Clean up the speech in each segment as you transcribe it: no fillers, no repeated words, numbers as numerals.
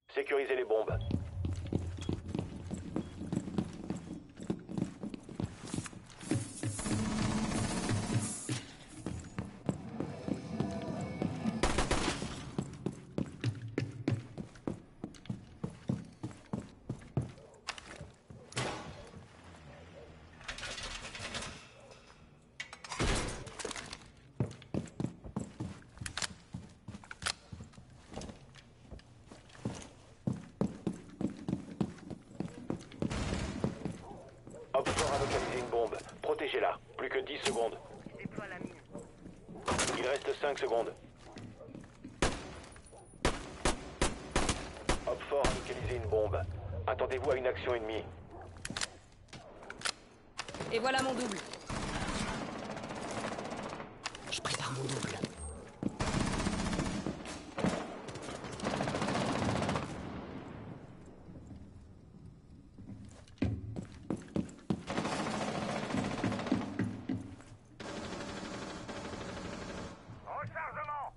Sécurisez les bombes. Opfort a localisé une bombe. Protégez-la. Plus que 10 secondes. Déploie la mine. Il reste 5 secondes. Opfort a localisé une bombe. Attendez-vous à une action ennemie. Et voilà mon double. Je prépare mon double. Rechargement.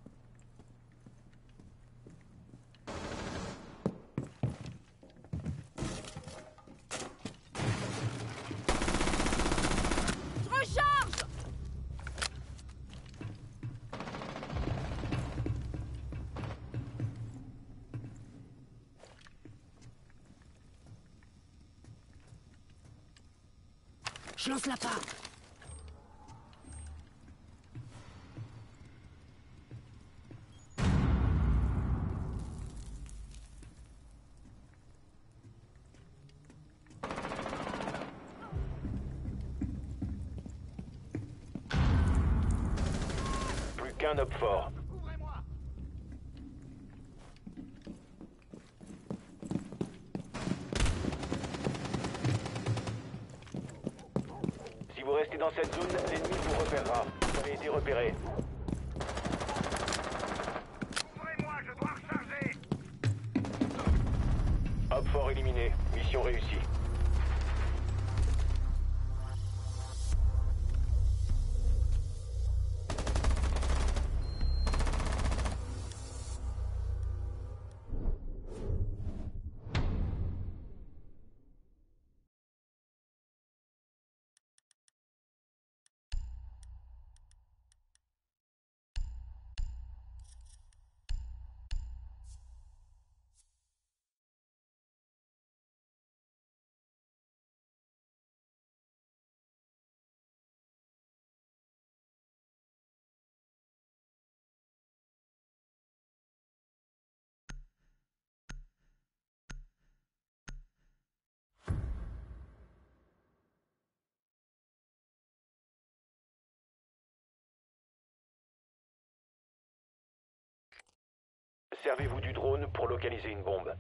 Je recharge. Je lance la part. Plus qu'un Opfort. Couvrez-moi. Si vous restez dans cette zone, l'ennemi vous repérera. Vous avez été repéré. Couvrez-moi, je dois recharger. Opfort éliminé. Mission réussie. Servez-vous du drone pour localiser une bombe.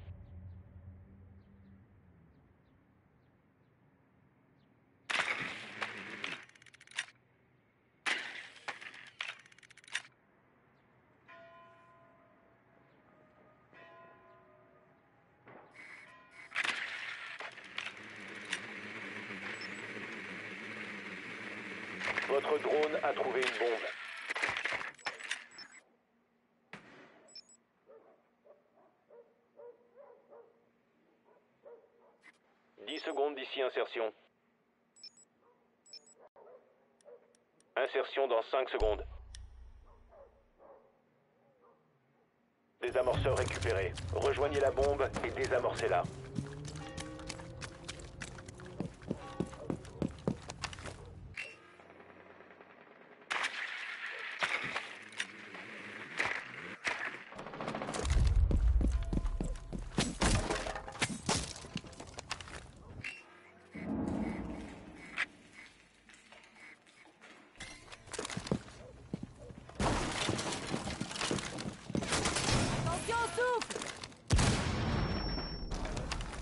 Votre drone a trouvé une bombe. « 10 secondes d'ici insertion. Insertion dans 5 secondes. Désamorceur récupéré. Rejoignez la bombe et désamorcez-la. Attention au souffle.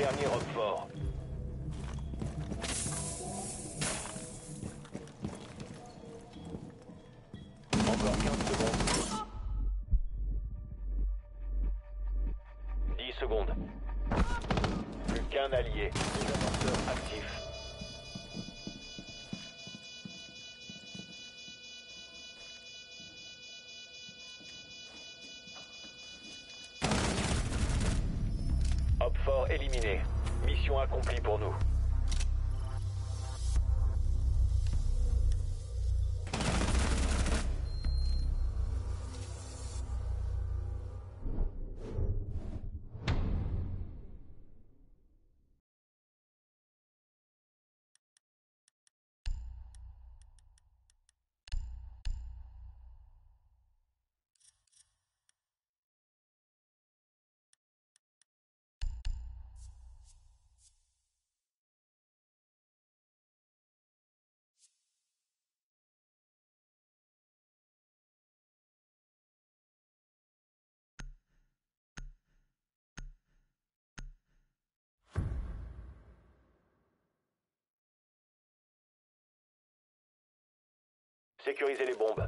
Dernier rock fort. Encore 15 secondes. 10 secondes. Plus qu'un allié. Désamorceur actif. Hop fort éliminé. Mission accomplie pour nous. Sécurisez les bombes.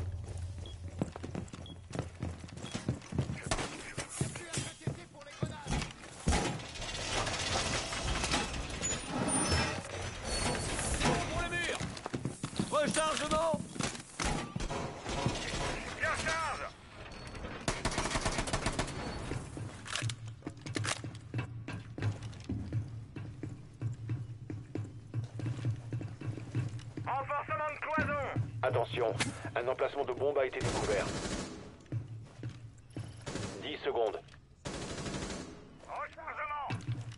Pour les murs. Rechargement. Bien charge. Renforcement de cloison. Attention, un emplacement de bombe a été découvert. 10 secondes. Rechargement.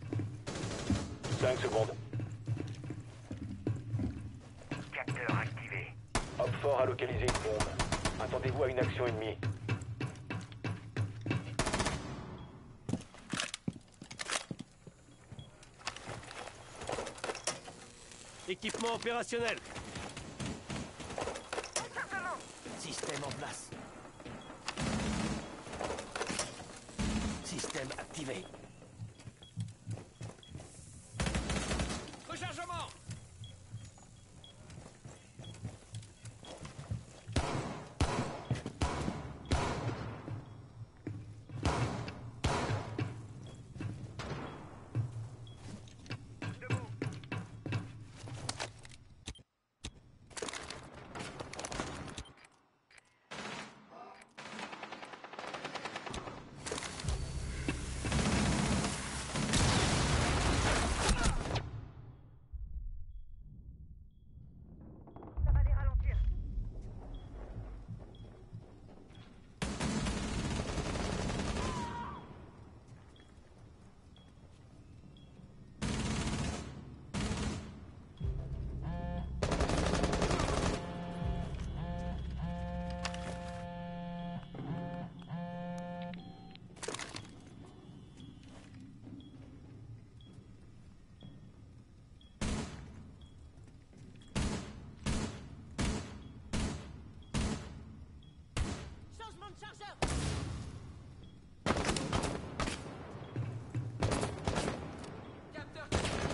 5 secondes. Capteur activé. Hop fort a localisé une bombe. Attendez-vous à une action ennemie. Équipement opérationnel. Rechargement. Système en place. Système activé. Rechargement. Debout. Ça va les ralentir. Changement de chargeur. Capteur.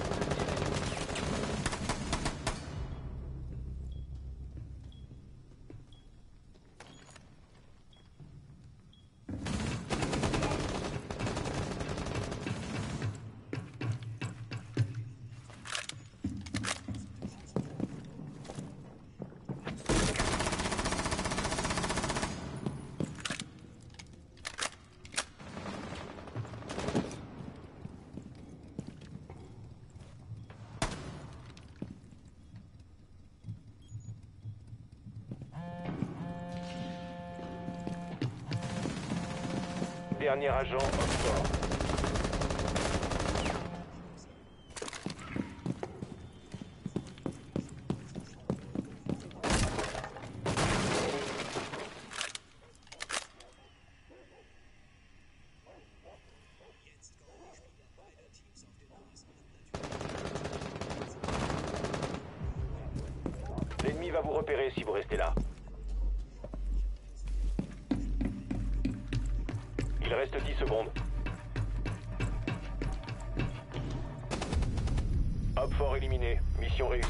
Dernier agent hop fort. L'ennemi va vous repérer si vous restez là. Il reste 10 secondes. Hop fort éliminé. Mission réussie.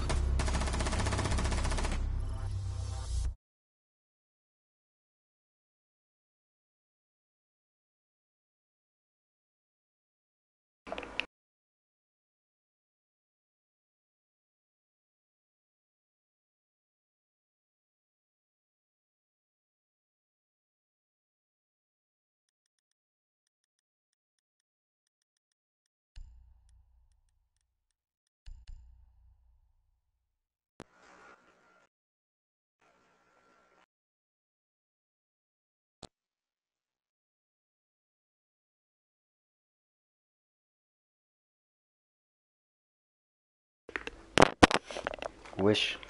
Wesh.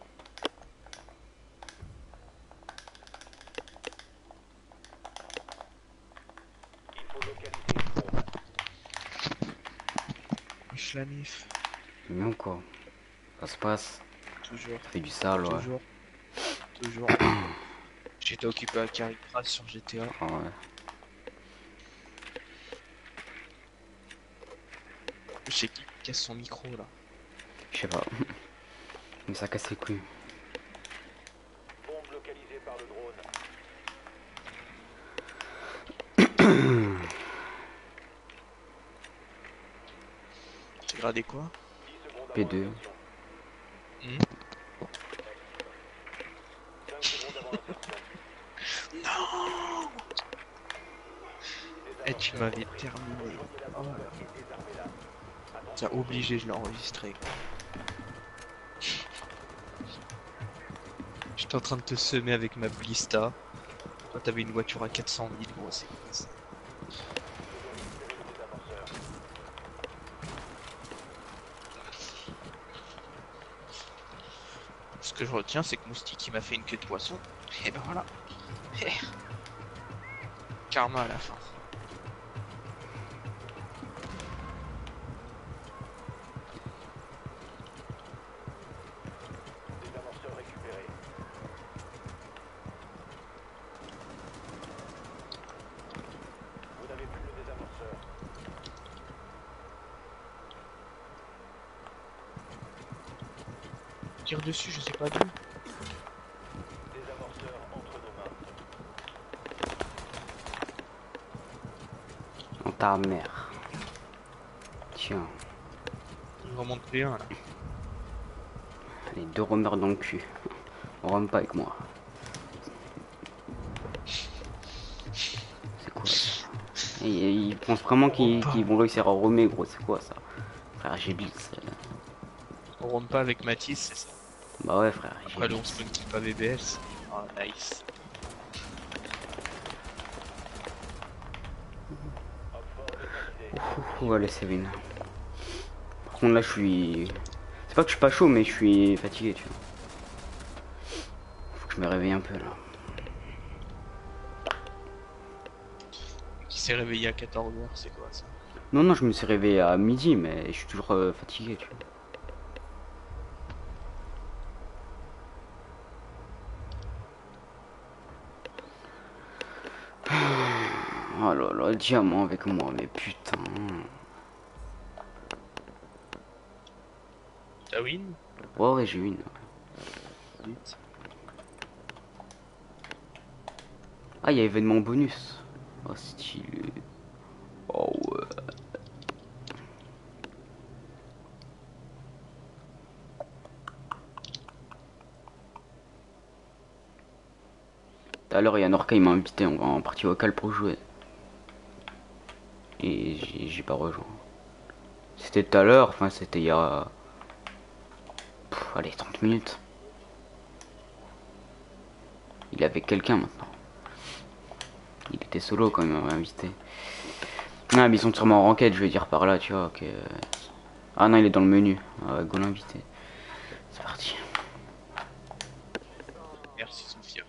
Il faut localiser une bombe. Wesh la mif. Mignon quoi. Ça se passe. Toujours. Ça fait du sale, ouais. Toujours. Toujours. J'étais occupé à Caricras sur GTA. Ah ouais. Je sais qui casse son micro là. Je sais pas. Mais ça casse les couilles. Bombe localisée par le drone. T'es gradé quoi? 10 secondes avant P2. l'insertion. Hmm 5 secondes avant l'insertion. Non. Des Eh, tu amorceurs m'avais entrés. terminé. Rejoignez la Oh, bombe et désarmez-la. t'as Attention. obligé, je l'ai enregistré. J'étais en train de te semer avec ma blista. Toi, t'avais une voiture à 400 000, gros, c'est quoi ça? Récupérez les désamorceurs. Ce que je retiens, c'est que Moustique il m'a fait une queue de poisson. Et ben voilà. Eh. Karma à la fin. Désamorceur récupéré. Vous n'avez plus le désamorceur. Tire dessus, je sais pas d'où. Désamorceur entre nos mains. En ta mère. Tiens. Il remonte P1 là. Les deux remeurs dans le cul. On rentre pas avec moi. C'est quoi ça? Et ils pensent vraiment qu'ils vont réussir à remettre, gros. C'est quoi ça? Frère, j'ai blitz. On rentre pas avec Mathis, c'est ça. Bah ouais, frère. j'ai Après, le on blitz. spawn qui pas BBS. Ah, nice. Hop fort localisé. Ouh, allez, c'est win. Par contre, là, je suis. C'est pas que je suis pas chaud, mais je suis fatigué, tu vois. Faut que je me réveille un peu là. Qui s'est réveillé à 14h, c'est quoi ça? Non, non, je me suis réveillé à midi, mais je suis toujours fatigué, tu vois. Oh là là, diamant avec moi, mais putain. T'as win? Ouais, ouais, j'ai une. Vite. Ah, il y a événement bonus. Oh, stylé. Oh, ouais. Tout à l'heure, il y a Norca, il m'a invité en partie vocale pour jouer. Et j'ai pas rejoint. C'était tout à l'heure, enfin, c'était il y a. Allez, 30 minutes. Il est avec quelqu'un maintenant. Il était solo quand il m'avait invité. Ah, mais ils sont sûrement en ranked, je veux dire par là, tu vois. Que... Ah non, il est dans le menu. Ah, go l'invité. C'est parti. Merci Sophia.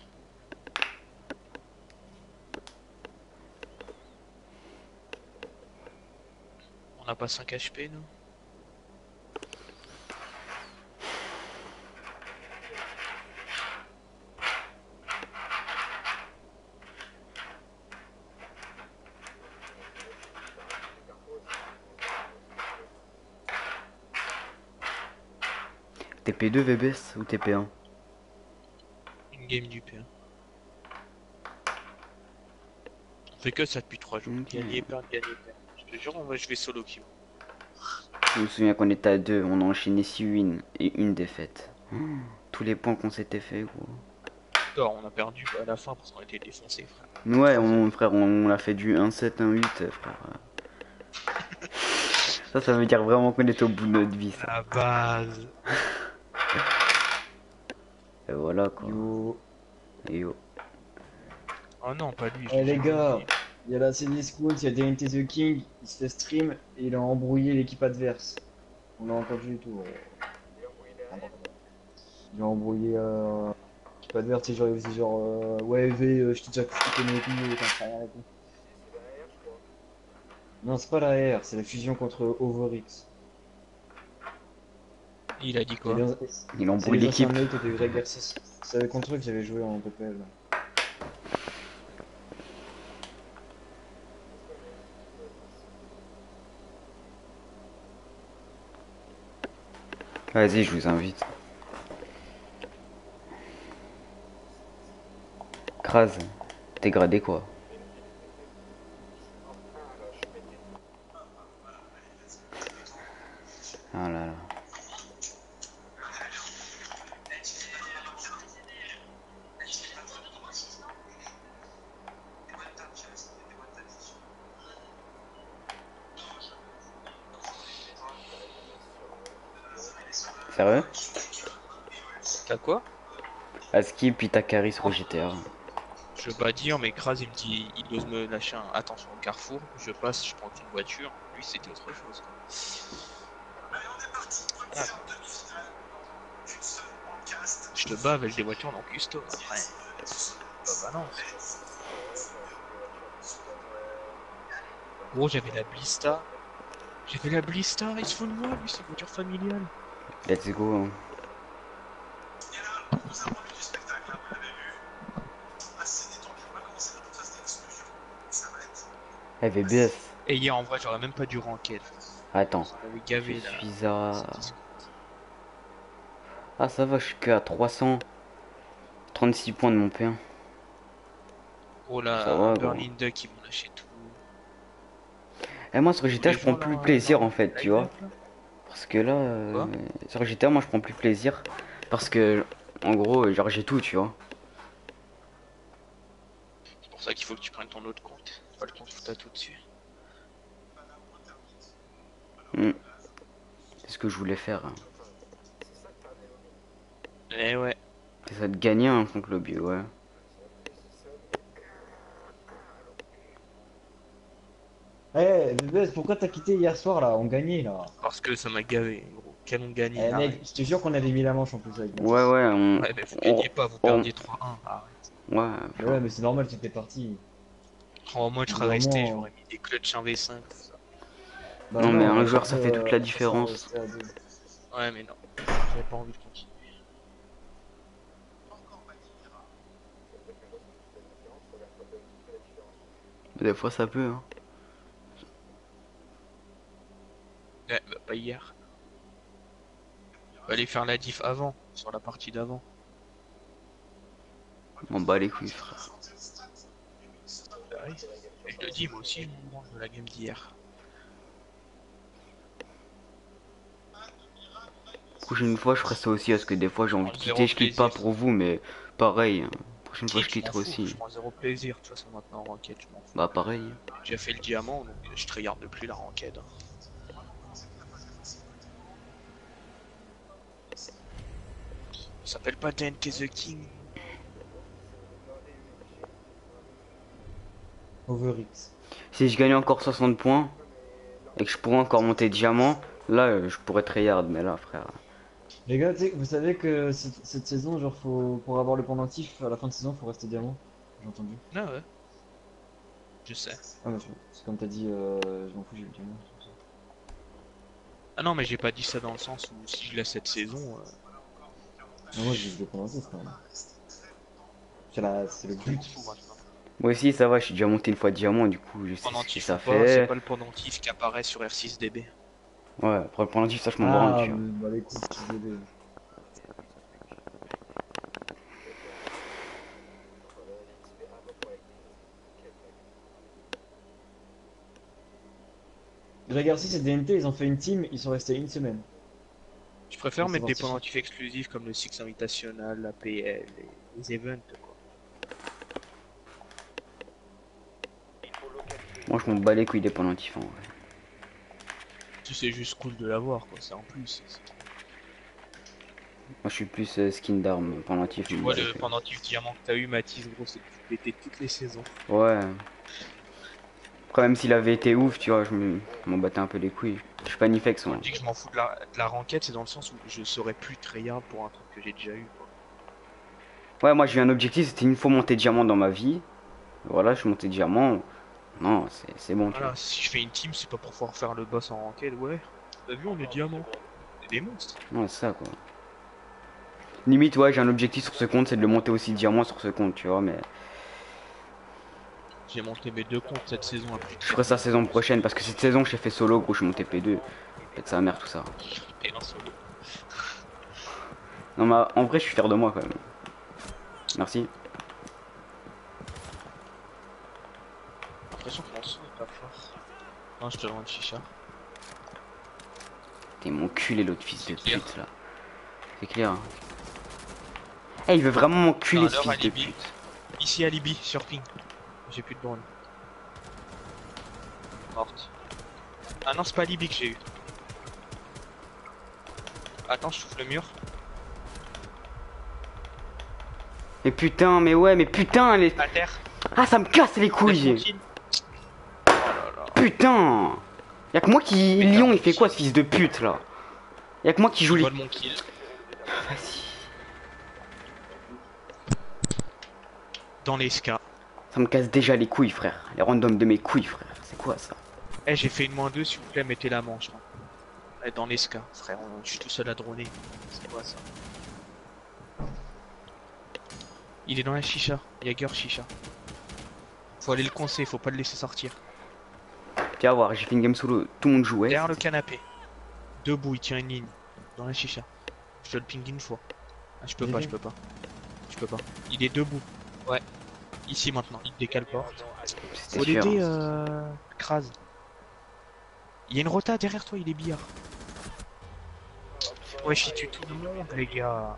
On n'a pas 5 HP nous? TP2 VBS ou TP1? Une game du P1. On fait que ça depuis 3 jours. Ok. Gagner, perdre, gagner, perdre. Je te jure, je vais solo kill. Je me souviens qu'on était à 2, on a enchaîné 6 wins et une défaite. Tous les points qu'on s'était fait, gros. Non, on a perdu à la fin parce qu'on était défoncés, frère. Ouais, frère, on a fait du 1-7, 1-8, frère. Ça veut dire vraiment qu'on est au bout de notre vie, ça. La base. Et voilà, quoi. Yo. Et yo. Oh non, pas lui. Eh les gars, il y a la CD Scout, il y a DNT The King, il se fait stream et il a embrouillé l'équipe adverse. On l'a entendu et tout. Il a embrouillé l'équipe adverse, c'est genre, il faisait genre ouais V, je t'ai déjà coupé mes couilles, t'en sais rien et tout. Non, c'est pas la R, c'est la fusion contre Overix. Il a dit quoi? Il embrouille l'équipe. C'est les anciens mates de Greg R6. C'est contre eux que j'avais joué en PPL. Vas-y, je vous invite. Kraz, t'es gradé quoi? Ah là là. Sérieux? T'as quoi? Aski puis Takari sur GTA. Je veux pas dire, mais Kraz il me dit, il ose me lâcher un attention au carrefour. Je passe, je prends une voiture. Lui, c'était autre chose. Ah. Je te bats avec des voitures dans custo. Après, bah non. Gros, j'avais la Blista. Il se fout de moi, lui, c'est une voiture familiale. Let's go. Eh VBS. Et hier, en vrai, j'aurais même pas dû ranker. Attends. Ça m'avait gavé là. Je suis à... Ah ça va, je suis que à 336 points de mon P1. Oh là, Ça va, Berlin Duck, ils m'ont lâché tout. Et moi sur GTA je prends plus plaisir en fait, tu vois. Là. Parce que là, sur GTA moi je prends plus plaisir. Parce que, en gros, genre j'ai tout, tu vois. C'est pour ça qu'il faut que tu prennes ton autre compte. Pas le compte où t'as tout dessus. C'est ce que je voulais faire. Eh ouais. C'est ça de gagner un contre le bio, ouais. Eh, BBS, pourquoi t'as quitté hier soir là? On gagnait là. Parce que ça m'a gavé, gros. Quel on gagne. Eh mec, je te jure qu'on avait mis la manche en plus avec moi. Ouais, ouais, on... Ouais, mais vous gagnez pas, vous perdiez 3-1. Arrête. Ouais, Mais ouais, mais c'est normal, tu étais parti. Oh, moi, je serais Vraiment, resté, j'aurais mis des clutches 1v5. Tout ça. Bah Non, mais un on joueur, ça fait toute la on différence. restait à deux. Ouais, mais non. J'avais pas envie de continuer. Des fois ça peut, hein. Ouais, bah, pas hier. Fallait faire la diff avant, sur la partie d'avant. On bat les couilles, frère. Bah oui. Et je le dis, moi aussi, je me branle de la game d'hier. Prochaine fois je ferai ça aussi parce que des fois j'ai envie de Zéro quitter, je quitte pas plaisir. pour vous, mais pareil. Hein. Prochaine fois je Je quitterai m'en fous, aussi. je prends zéro plaisir, de toute façon, maintenant en ranked, je m'en fous. Bah pareil. J'ai fait le diamant, donc je te regarde plus la ranked. Il s'appelle pas DNT The King. Overix. Si je gagnais encore 60 points et que je pourrais encore monter diamant, là je pourrais tryhard, mais là frère. Les gars, tu sais, vous savez que cette saison, genre, pour avoir le pendentif, à la fin de saison, faut rester diamant. J'ai entendu. Ah ouais. Je sais. Ah, bah, c'est comme t'as dit, je m'en fous, j'ai le diamant. c'est pour ça. Ah non, mais j'ai pas dit ça dans le sens où si je laisse cette saison. Non, moi, j'ai le pendentif quand même. C'est le Je m'en but. fous maintenant. Moi aussi ça va, je suis déjà monté une fois diamant, du coup je sais ce que Pendentif ça ou pas, c'est fait. pas le pendentif qui apparaît sur R6DB. Ouais, après le pendentif ça je m'en branle, Ah, tu vois. bah les coups, tu veux Dragar 6 et DNT, ils ont fait une team, ils sont restés une semaine. Je préfère C'est mettre des parti. pendentifs exclusifs comme le Six Invitational, la PL, et les events quoi. Moi, je m'en bats les couilles des pendentifs en vrai. C'est juste cool de l'avoir quoi, c'est en plus. Moi, je suis plus skin d'armes, pendentif. Tu je m'en vois bats les le couilles. pendentif diamant que t'as eu Mathis gros, c'est que tu pétais toutes les saisons. Ouais. Après, même s'il avait été ouf, tu vois, je m'en battais un peu les couilles. Je suis pas Nifex, Quand moi. je dis que je m'en fous de la ranked, c'est dans le sens où je saurais plus tryhard pour un truc que j'ai déjà eu quoi. Ouais, moi, j'ai eu un objectif, c'était une fois monter diamant dans ma vie. Voilà, je suis monté diamant. Non, c'est bon, tu Voilà, si je fais une team, c'est pas pour pouvoir faire le boss en ranked, ouais. T'as vu, on est diamant. C'est des monstres. vois. Ouais, c'est ça, quoi. Limite, ouais, j'ai un objectif sur ce compte, c'est de le monter aussi diamant sur ce compte, tu vois, mais J'ai monté mes 2 comptes cette saison à plus de je ferai ça saison prochaine parce que cette saison, j'ai fait solo, gros, je suis monté P2. Faites sa mère, tout ça. et un solo. Non, mais en vrai, je suis fier de moi quand même. Merci. J'ai l'impression que mon son est pas fort. Non, je te loin de chicha. T'es mon cul et l'autre fils de clair. pute là. C'est clair. Hein. Eh, il veut vraiment m'enculer Non, ce alors, fils de alibi. pute. Ici, alibi, sur ping. J'ai plus de drone. Morte. Ah non, c'est pas alibi que j'ai eu. Attends, je souffle le mur. Mais putain, mais ouais, mais putain, les... À terre. Ah, ça me casse les Laisse couilles. tranquille. Oh là là. Putain. Y'a que moi qui... Putain, Lyon, il fait aussi. quoi ce fils de pute là? Y'a que moi qui joue Je les... vole mon kill. Vas-y. Dans les ska. Ça me casse déjà les couilles, frère. Les randoms de mes couilles, frère. C'est quoi ça? Eh, j'ai fait une -2, s'il vous plaît, mettez la manche. Hein. Eh, dans les ska, frère, je suis tout seul à droner. C'est quoi ça? Il est dans la chicha, Jaeger chicha. Faut aller le coincer, faut pas le laisser sortir. Tu vas voir, j'ai fait une game solo, tout le monde jouait. Derrière le canapé. Debout, il tient une ligne. Dans la chicha. Je te le ping une fois. Ah, je peux pas, je peux pas. Je peux pas. Il est debout. Ouais. Ici maintenant, il décale porte. C'était Faut sûr. l'aider, Kraz. Il y a une rota derrière toi, il est billard. Wesh, il tue tout le monde, les gars.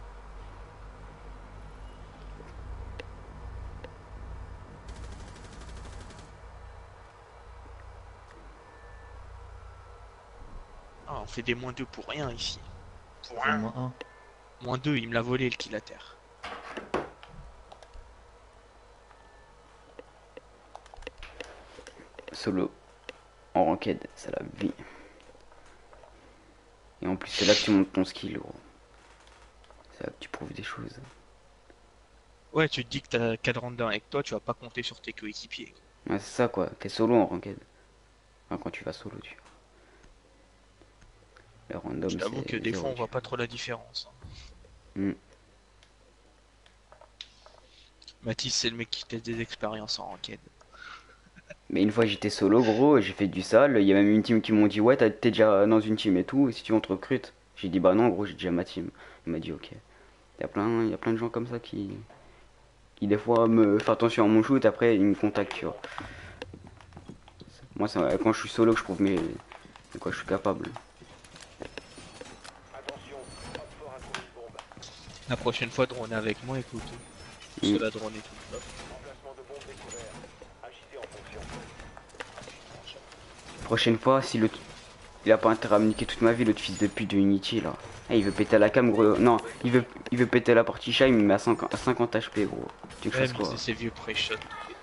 Ah, on fait des -2 pour rien ici. Pour rien. Moins 1. -2, il me l'a volé le kill à terre. Solo. En ranked, c'est la vie. Et en plus, c'est là que tu montes ton skill, gros. C'est là que tu prouves des choses. Ouais, tu te dis que t'as 4 rounds avec toi, tu vas pas compter sur tes coéquipiers. Ouais, c'est ça, quoi. T'es solo en ranked. Enfin, quand tu vas solo, tu vois. Le random, Je t'avoue c'est que des zéro, fois on tu voit pas trop la différence. Hein. Hmm. Mathis, c'est le mec qui teste des expériences en ranked. Mais une fois j'étais solo, gros, j'ai fait du sale. Il y a même une team qui m'ont dit, ouais, t'es déjà dans une team et tout, et si tu veux, on te recrute. J'ai dit, bah non, gros, j'ai déjà ma team. Il m'a dit, ok. Il y a plein de gens comme ça qui des fois me font attention à mon shoot, après ils me contactent, tu vois. Moi, c'est quand je suis solo que je prouve de quoi je suis capable. Attention, hop fort a trouvé une bombe. La prochaine fois, drone avec moi, écoute. Mm. C'est la drone et tout. Hop. Emplacement de bombe découvert. Agissez en fonction. Prochaine fois, si il a pas intérêt à me niquer toute ma vie, l'autre fils de pute de Unity là. Eh, il veut péter la cam, gros. Non, il veut péter la partie shy, il me met à 50 HP, gros. Tu Ouais, sais mais quoi? c'est ces vieux pré-shots.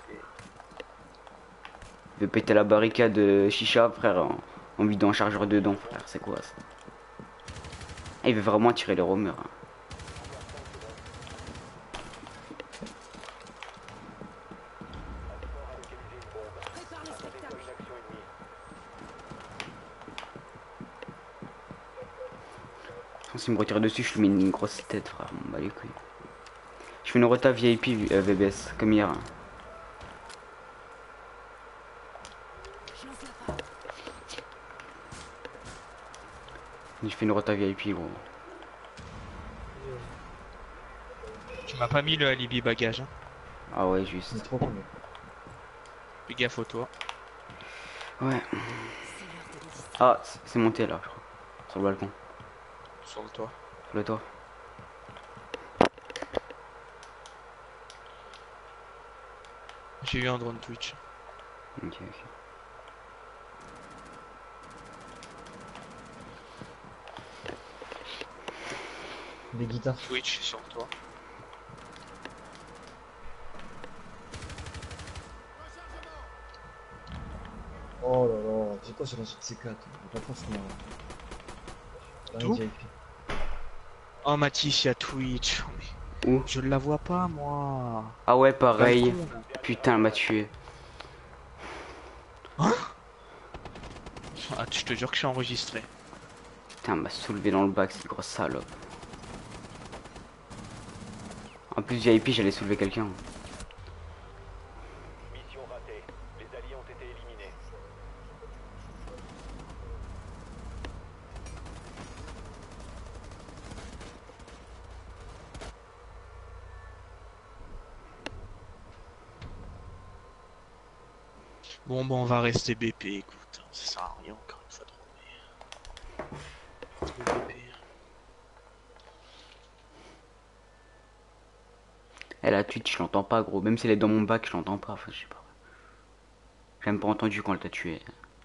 Il veut péter la barricade chicha, frère, en vidant un chargeur dedans, frère. C'est quoi ça? Eh, il veut vraiment tirer les roamers. Hein. Prépare le spectacle. Une action ennemie. S'il me retire dessus, je lui mets une grosse tête, frère. On bat les couilles. Je fais une rota VIP VBS, comme hier. Hein. Je lance la frappe. Je fais une rota VIP, gros. Tu m'as pas mis le alibi bagage, hein. Ah ouais, juste. C'est trop cool. Fais gaffe au toi. Ouais. C'est l'heure Ah, c'est monté là, je crois. Sur le balcon. Sur le toit. Sur le toit. J'ai eu un drone Twitch. Ok, ok. Des guitares. Twitch sur le toit. Oh là là, j'ai quoi sur un de ces 4? Pas franchement. Tout Oh Mathis, il y a Twitch. Mais Où? je la vois pas moi. Ah ouais, pareil. Balcon, là. Putain, elle m'a tué. Ah, je te jure que je suis enregistré. Putain, elle m'a soulevé dans le bac, cette grosse salope. En plus, VIP, j'allais soulever quelqu'un. Mission ratée. Les alliés ont été éliminés. Bon, on va rester BP, écoute. Ça sert à rien encore une fois trop. BP. Elle a Twitch, je l'entends pas, gros. Même si elle est dans mon bac, je l'entends pas. Enfin, je sais pas. J'ai même pas entendu quand elle t'a tué.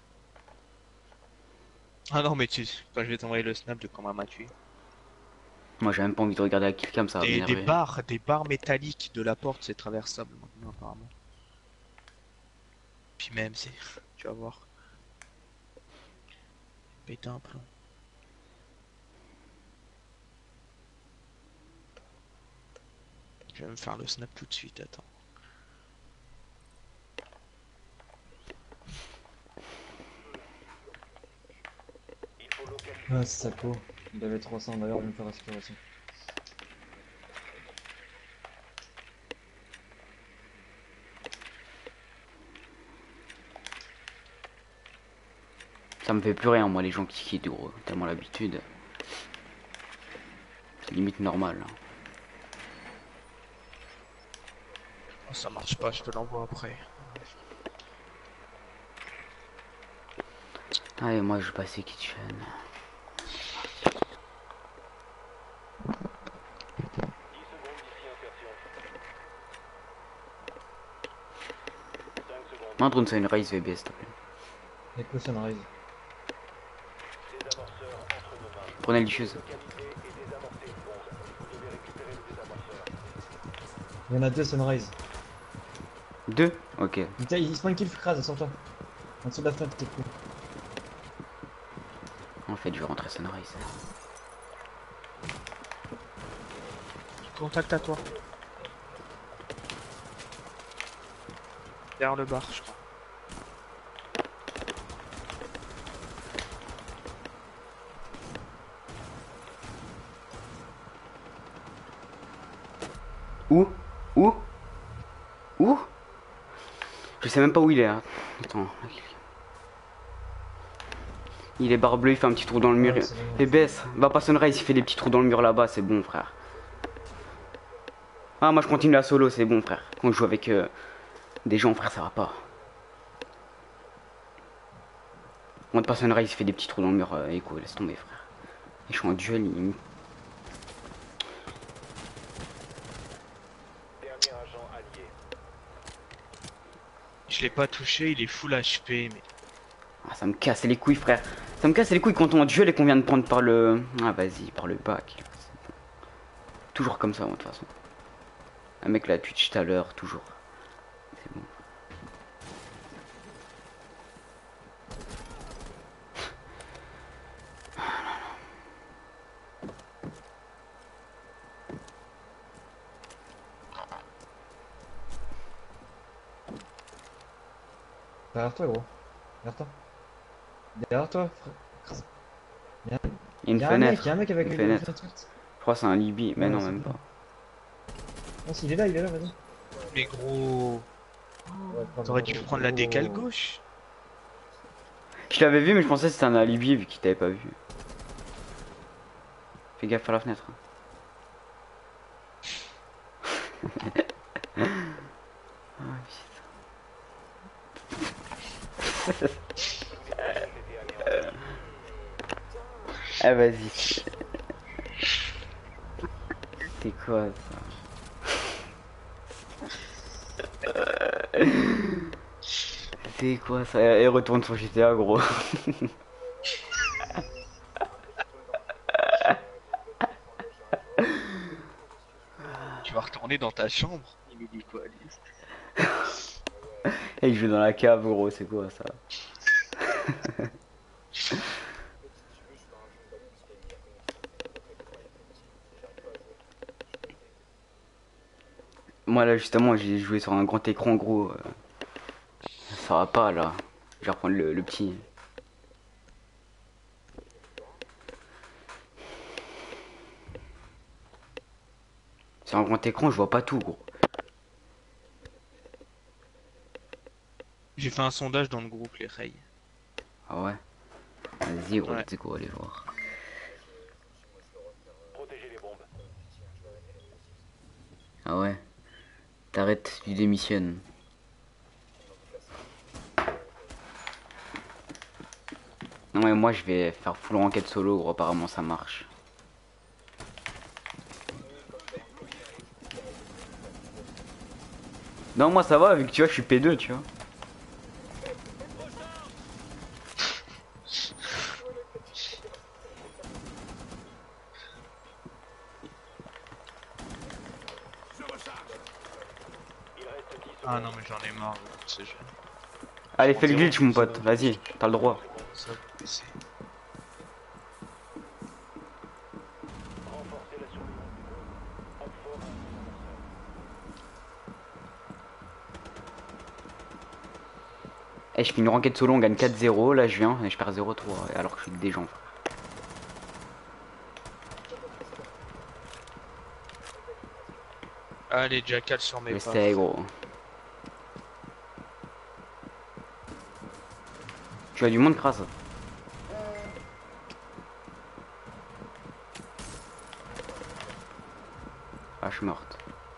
Ah non, mais tu. Quand je vais t'envoyer le snap de comment elle m'a tué. Moi, j'ai même pas envie de regarder la killcam, ça va Des m'énerver. des barres métalliques de la porte, c'est traversable maintenant, apparemment. Puis même, c'est. Tu vas voir. Péter un plomb. Je vais me faire le snap tout de suite, attends. Il faut localiser. Ah, c'est Sako. Il avait 300 d'ailleurs, il me fait respiration. Ça me fait plus rien, moi, les gens qui quittent, gros. Tellement l'habitude. C'est limite normal. Hein. Oh, ça marche pas, je te l'envoie après. Allez, moi, je vais passer Kitchen. 10 secondes d'ici insertion. 5 secondes. Non, drone, c'est une race VB, s'il te plaît. Y'a que Sunrise. Désamorceur entre nos mains. Prenez le diffuse. Localiser et désamorcer une bombe. Vous devez récupérer le désamorceur. Il y en a 2 Sunrise. 2. Ok. Il spawn kill crase sur toi. En dessous de la fenêtre, t'es cool. En fait, je vais rentrer Sunrise. Contact à toi. Derrière le bar, je crois. Où? Où? Où? Je sais même pas où il est. Hein. Attends. Il est barre bleue, il fait un petit trou dans le mur. Ouais, c'est bon. Et baisse. Va pas Sunrise, il fait des petits trous dans le mur là-bas, c'est bon, frère. Ah, moi je continue la solo, c'est bon, frère. Quand je joue avec des gens, frère, ça va pas. Moi, pas Sunrise, il fait des petits trous dans le mur. Echo, laisse tomber, frère. Et je suis en duel, il... Dernier agent allié. Je l'ai pas touché, il est full HP, mais. Ah, ça me casse les couilles, frère. Ça me casse les couilles quand on duel et qu'on vient de prendre par le... Ah, vas-y, par le bac. Toujours comme ça, moi, de toute façon. Un mec la Twitch tout à l'heure, toujours. C'est bon. Derrière toi, gros. Derrière toi. Derrière toi, frère. Il y a une Y'a un fenêtre. mec, y'a un mec avec Une les fenêtre. fenêtres ouvertes. Je crois que c'est un Libye, mais Ouais, non, c'est même bon. pas. Non, si, il est là, vas-y. Mais gros. Ouais, pardon, T'aurais dû pardon. prendre la décale Oh. gauche. Je l'avais vu, mais je pensais que c'était un alibi vu qu'il t'avait pas vu. Fais gaffe à la fenêtre. Ah, putain. Tous les projets étaient anéantis. Ah vas-y. C'est quoi ça? C'est quoi ça? Et retourne sur GTA gros. Tu vas retourner dans ta chambre. Il me dit quoi, Alice? Et il joue dans la cave gros, c'est quoi ça? Moi là justement j'ai joué sur un grand écran gros. Ça va pas là. Je vais reprendre le petit. Sur un grand écran je vois pas tout gros. J'ai fait un sondage dans le groupe, les Ray. Ah ouais. Vas-y gros, Ouais. tu sais quoi, allez voir. Protégez les bombes. Ah ouais. T'arrêtes, tu démissionnes. Non mais moi je vais faire full enquête solo gros, apparemment ça marche. Non moi ça va vu que tu vois je suis P2 tu vois. Il reste 10 Ah secondes. non, mais j'en ai marre de ce jeu. Allez fais le glitch mon pote, vas-y, t'as le droit. Ça, c'est... Renforcez la surveillance. Hop fort. Eh je fais une enquête solo, on gagne 4-0, là je viens et je perds 0-3 alors que je suis des gens. Allez, Jackal sur mes Je pas. sais gros. Tu as du monde crasse. Ah je suis morte.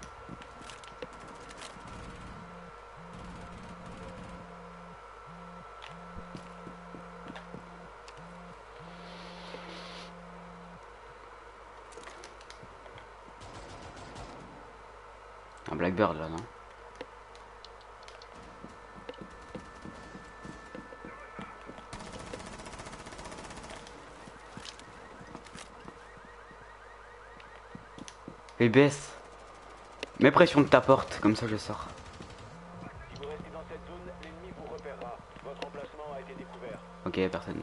Un Blackbird là non? Et baisse. Mets pression de ta porte, comme ça je sors. Si vous restez dans cette zone, l'ennemi vous repérera. Votre emplacement a été découvert. Ok, personne.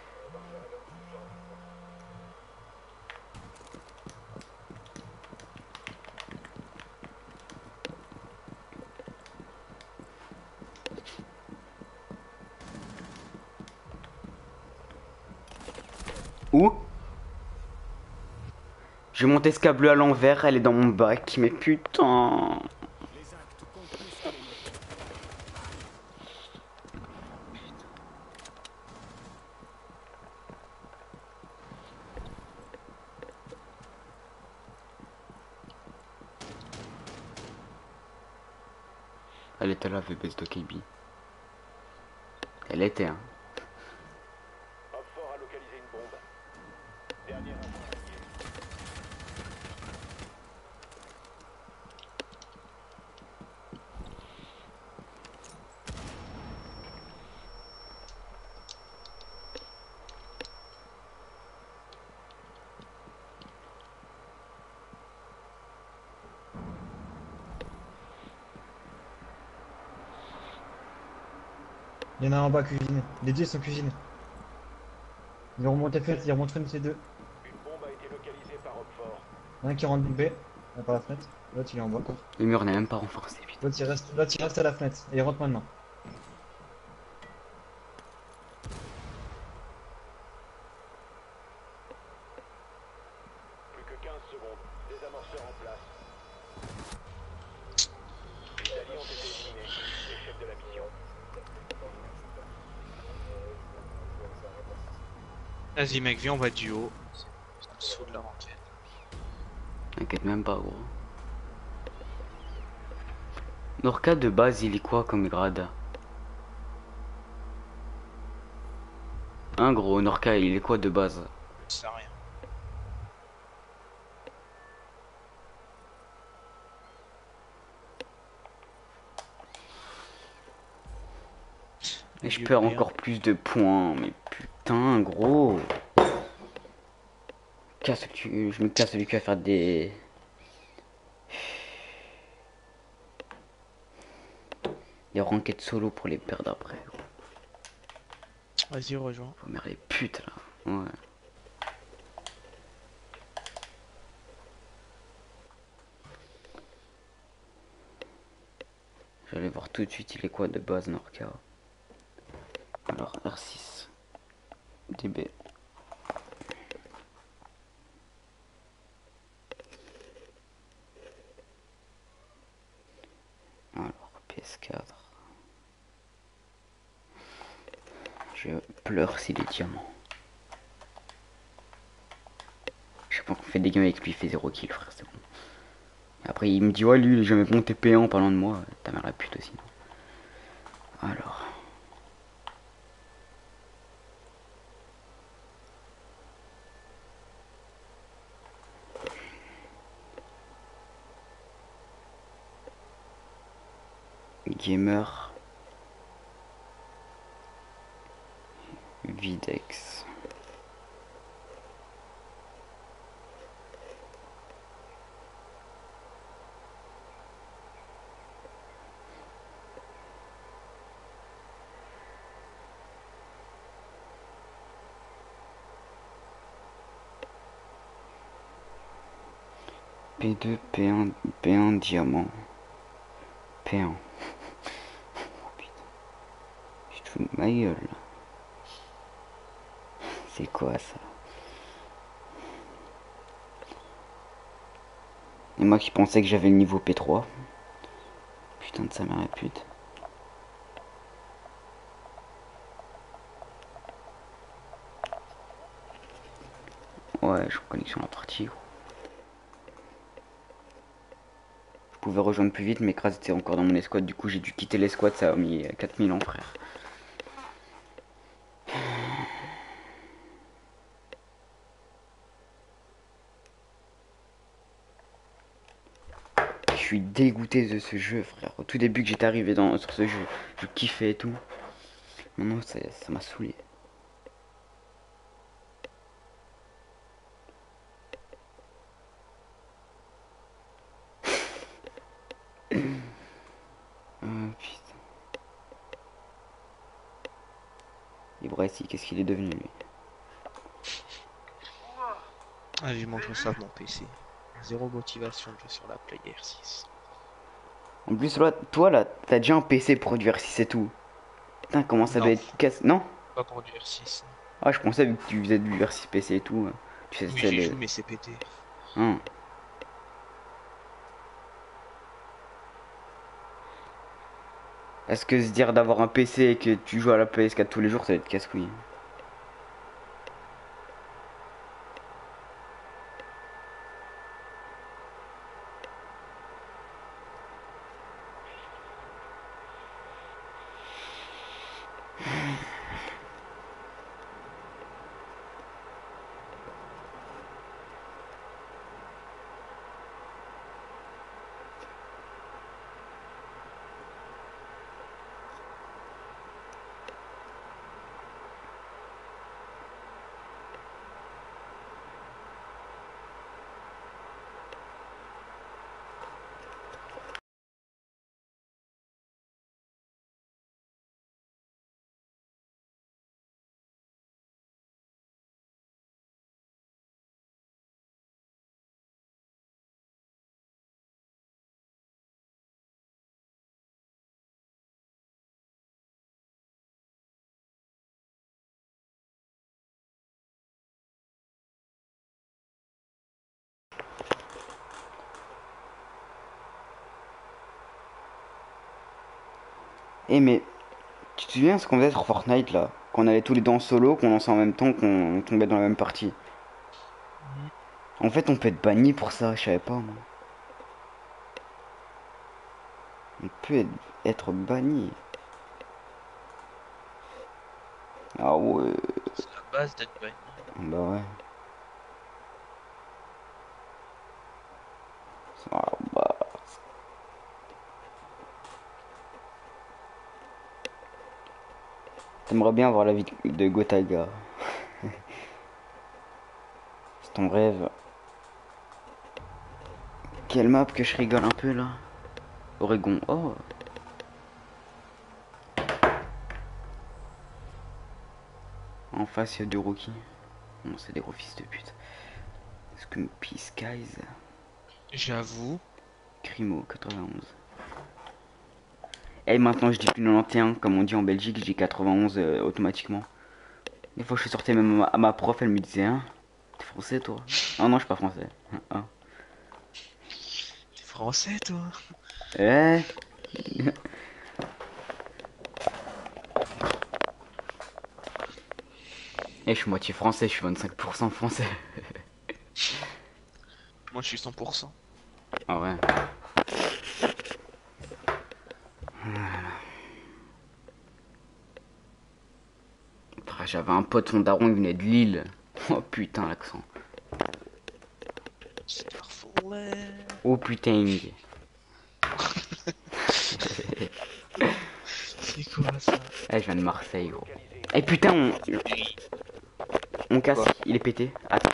Où? J'ai monté ce câble à l'envers, elle est dans mon bac, mais putain. Les actes comptent plus que les mots. Elle était là, VBS de KB. Elle était, hein. Hop fort a localisé une bombe. Dernière info. Il y en a un en bas cuisiné. Les deux sont cuisinés. Ils ont remonté fenêtre, ils remontent une de ces deux. Une bombe a été localisée par Hop fort. Un qui rentre B, par la fenêtre. L'autre il est en bas. Le mur n'est même pas renforcé, putain. L'autre il reste à la fenêtre. Et il rentre maintenant. Plus que 15 secondes. Désamorceur en place. Les alliés ont été éliminés. Échec de la mission. Vas-y, mec, viens, on va duo. Ça me saoule la renquête. T'inquiète même pas, gros. Norka de base, il est quoi comme grade? Hein, gros, Norka, il est quoi de base? C'est rien. Et je Milieu perds P1. encore plus de points. Mais putain, gros. Je me casse le cul à faire des... Des ranked solo pour les perdre après. Vas-y, rejoins. Oh merde, les putes là. Ouais. J'allais voir tout de suite il est quoi de base Norca. Alors R6 DB. Alors PS4. Je pleure s'il est diamant. Chaque fois qu'on fait des games avec lui il fait 0 kill frère, c'est bon. Et après il me dit ouais lui il est jamais monté P1 en parlant de moi. Ta mère la pute aussi non. Alors. Gamer Videx. P2, P1, P1 diamant. P1. Oh putain. Je te fous de ma gueule là. C'est quoi ça? Et moi qui pensais que j'avais le niveau P3. Putain de sa mère la pute. Ouais, je suis en connexion à la partie. Gros. Je pouvais rejoindre plus vite, mais Kraz était encore dans mon escouade. Du coup, j'ai dû quitter l'escouade. Ça a mis 4000 ans, frère. Je suis dégoûté de ce jeu, frère. Au tout début que j'étais arrivé sur ce jeu, je kiffais et tout. Maintenant, ça m'a saoulé. Ah putain. Et Bryce, qu'est-ce qu'il est devenu lui? Ah, j'ai montré ça de mon PC. Zéro motivation de jouer sur la Play R6. En plus, toi là, t'as déjà un PC pour du R6 et tout. Putain, comment ça Non. doit être casse. Non? Pas pour du R6. Ah, je pensais vu que tu faisais du R6 PC et tout. Tu Oui, sais j'y le. joue, mais c'est pété. Hein. Est-ce que se dire d'avoir un PC et que tu joues à la PS4 tous les jours, ça va être casse-couille? Eh mais, tu te souviens ce qu'on faisait sur Fortnite là? Qu'on allait tous les deux en solo, qu'on lançait en même temps, qu'on tombait dans la même partie. En fait, on peut être banni pour ça, je savais pas moi. On peut être banni. Ah ouais. C'est la base d'être banni. Bah ouais. Ah bah. T'aimerais bien voir la vie de Gotaga. C'est ton rêve. Quelle map que je rigole un peu là. Oregon. Oh. En face il y a deux rookies. Bon, c'est des gros fils de pute. Scumpy Skies. J'avoue. Crimo 91. Et maintenant je dis plus 91 comme on dit en Belgique, je dis 91 automatiquement. Des fois je suis sorti même à ma prof, elle me disait hein, t'es français toi? Ah non je suis pas français. Ah. T'es français toi? Eh. Et je suis moitié français, je suis 25% français. Moi je suis 100%. Ah ouais. J'avais un pote, son daron, il venait de Lille. Oh putain, l'accent. Oh putain. C'est quoi ça? Eh, je viens de Marseille, gros. Eh putain, on casse, il est pété. Attends.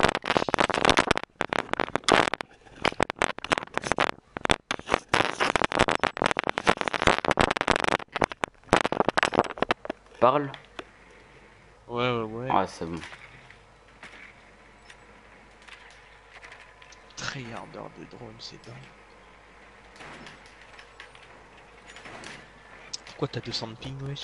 Parle. Ouais. Ah, c'est bon. Tryharder de drone, c'est dingue. Pourquoi t'as 200 de ping, wesh?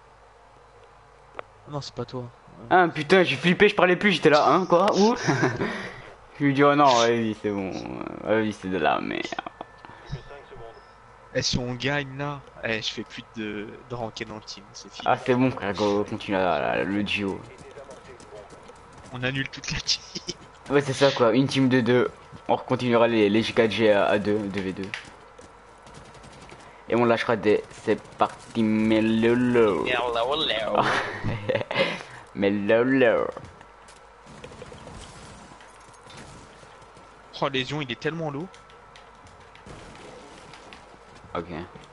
Non, c'est pas toi. Ouais. Ah putain, j'ai flippé, je parlais plus, j'étais là, hein, quoi? Où? Je lui dis, oh non, vas-y, c'est bon. Vas-y, c'est de la merde. Et si on gagne là, je fais plus de ranked en team, c'est fini. Ah, c'est bon, frère, go, continue le duo. On annule toute la team. Ouais, c'est ça, quoi, une team de 2. On continuera les G4G à 2v2. Et on lâchera des. C'est parti, melolo. Melolo. Oh, Lésion, il est tellement lourd. Ok.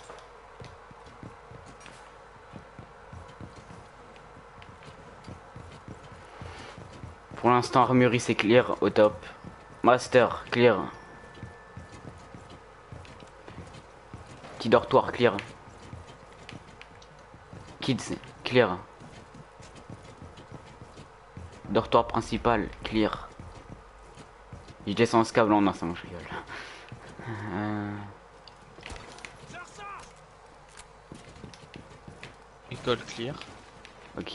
Pour l'instant, Armurerie c'est clear au top. Master, clear. Petit dortoir, clear. Kids, clear. Dortoir principal, clear. Je descends ce câble, non, c'est bon, je rigole. École clear. Ok.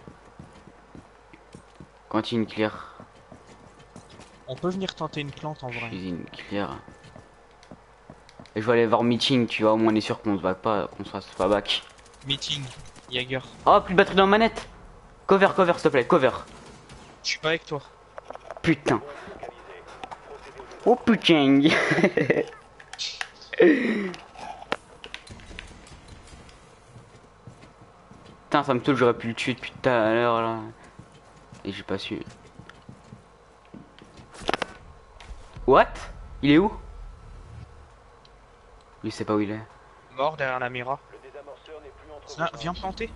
Cantine clear. On peut venir tenter une plante en vrai. Cuisine clear. Et je vais aller voir meeting, tu vois, au moins on est sûr qu'on se back pas, qu'on se fasse pas back. Meeting, Jaeger. Oh, plus de batterie dans la manette. Cover, s'il te plaît, cover. Je suis pas avec toi. Putain. Oh putain. Putain, ça me saoule, j'aurais pu le tuer depuis tout à l'heure là. Et j'ai pas su. What? Il est où? Lui sait pas où il est. Mort derrière la Mira. Le désamorceur n'est plus entre Ah, viens planter.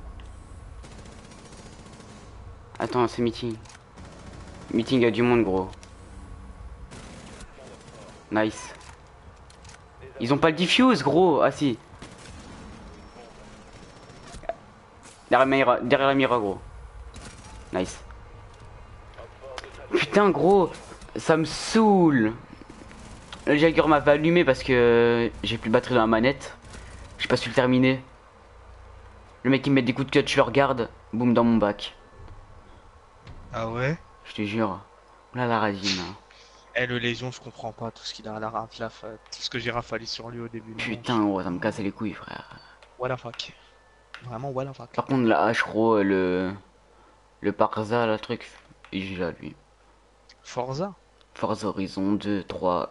Attends, c'est meeting. Meeting, y a du monde, gros. Nice. Ils ont pas le diffuse, gros. Ah si. Derrière la Mira, gros. Nice. Putain, gros. Ça me saoule. Le Jagger m'avait allumé parce que j'ai plus de batterie dans la manette. J'ai pas su le terminer. Le mec il me met des coups de cut, je le regarde. Boum, dans mon bac. Ah ouais? Je te jure. Là la résine. Eh, le Lésion, je comprends pas tout ce qu'il a à la rafle, tout ce que j'ai rafalé sur lui au début. Putain, gros, ça me cassait les couilles, frère. What the fuck. Vraiment, what the fuck. Par contre, la hache, gros, le Parza, le truc, il a lui. Forza? Forza Horizon 2, 3.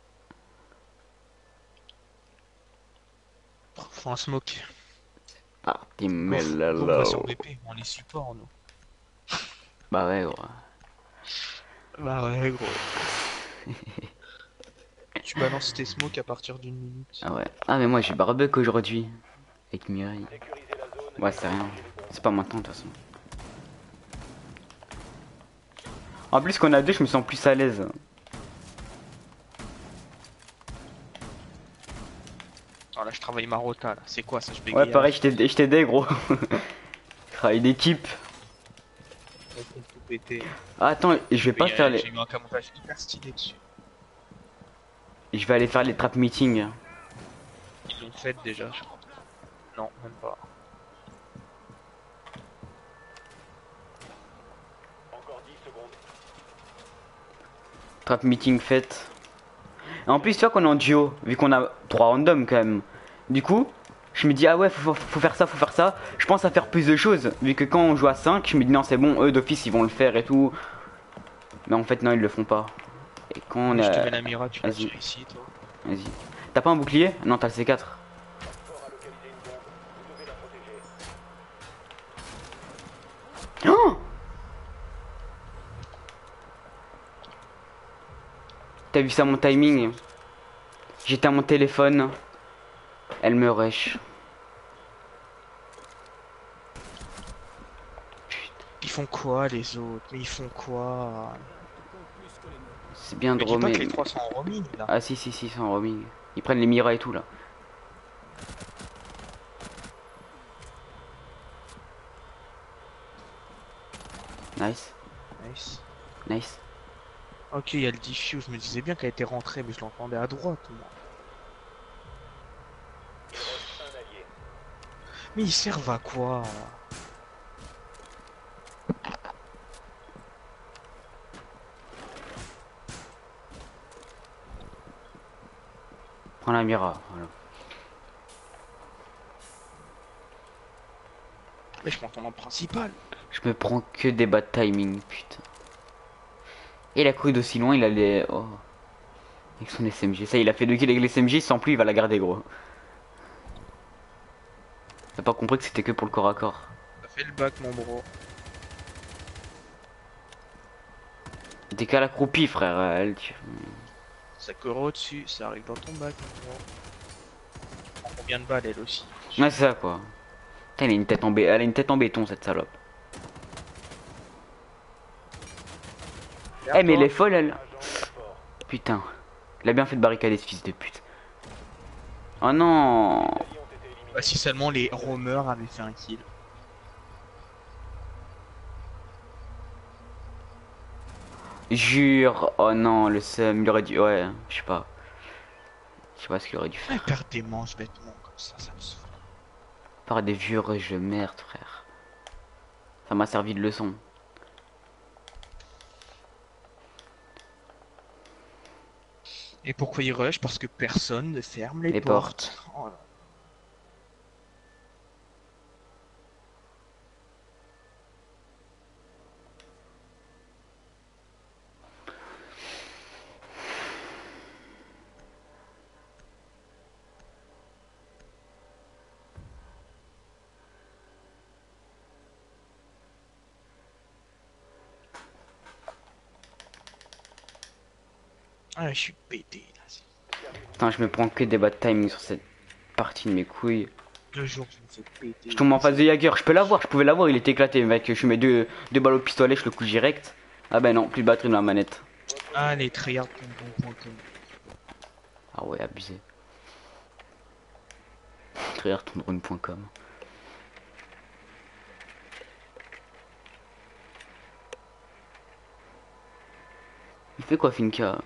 Faut un smoke. Parti, On melalo. va sur BP, on les supports, nous. Bah ouais, gros. Bah ouais, gros. Tu balances tes smokes à partir d'une minute. Ah ouais. Ah mais moi j'ai barbecue aujourd'hui. Avec Mireille. sécuriser la zone. Ouais, c'est rien. Les bombes. C'est pas maintenant de toute façon. En plus qu'on a deux, je me sens plus à l'aise. Oh là, je travaille ma rota là. C'est quoi ça? Je bégaye. Ouais, pareil, je t'aidais, gros. Travail d'équipe. Tout péter. Ah, attends, je vais pas faire les. J'ai eu un camouflage hyper stylé dessus. Je vais aller faire les trap meetings. Ils l'ont fait déjà, je crois. Non, même pas. Encore 10 secondes. Trap meeting fait. Et en plus, tu vois qu'on est en duo, vu qu'on a 3 randoms quand même. Du coup, je me dis, ah ouais, faut faire ça, faut faire ça. Je pense à faire plus de choses, vu que quand on joue à 5, je me dis, non, c'est bon, eux d'office ils vont le faire et tout. Mais en fait, non, ils le font pas. Et quand on Je a. te mets la mira, tu la Vas-y. tires ici, toi. Vas-y. T'as pas un bouclier? Non, t'as le C4. Fort a localisé une bombe. Vous devez la protéger. Oh! T'as vu ça mon timing? J'étais à mon téléphone. Elle me rush. Ils font quoi les autres? Mais ils font quoi? C'est bien Mais de dis pas que roamer. les trois sont en roaming là. Ah si, c'est en roaming. Ils prennent les Mira et tout là. Nice, Nice. nice. Ok, il y a le diffuse, je me disais bien qu'elle était rentrée, mais je l'entendais à droite moi. Il reste un allié. Mais ils servent à quoi? Prends la Mira, voilà. Mais je prends ton arme principale. Je me prends que des bad timing, putain. Et il a couru d'aussi loin, il allait. Oh. Avec son SMG. Ça, il a fait 2 kills avec les SMG, sans plus, il va la garder, gros. T'as pas compris que c'était que pour le corps à corps. Ça fait le bac, mon bro. T'es qu'à l'accroupi, frère. Ça court au-dessus, ça arrive dans ton bac, mon bro. Elle prend combien de balles elle aussi? Ouais, c'est ça, quoi. Putain, elle a une tête en elle a une tête en béton, cette salope. Eh, mais elle est folle, elle. Putain. Il a bien fait de barricader ce fils de pute. Oh non. Les alliés ont été éliminés. Bah si seulement les roamers avaient fait un kill. Jure. Oh non, le seum. Il aurait dû. Ouais, je sais pas. Je sais pas ce qu'il aurait dû faire. Elle perd des manches bêtement comme ça me saoule. Par des vieux rushs de merde, frère. Ça m'a servi de leçon. Et pourquoi ils rush? Parce que personne ne ferme les Les portes. Oh là. Ah, je suis pété là. Putain, je me prends que des bad timing sur cette partie de mes couilles. 2 jours, je me fais péter. Je tombe en face de Jagger. Je peux l'avoir, je pouvais l'avoir, il était éclaté, mec. Je mets deux balles au pistolet, je le couche direct. Ah ben non, plus de batterie dans la manette. Allez, tryhard.com. Ah ouais, abusé. Tryhardtondrone.com. Il fait quoi, Finka?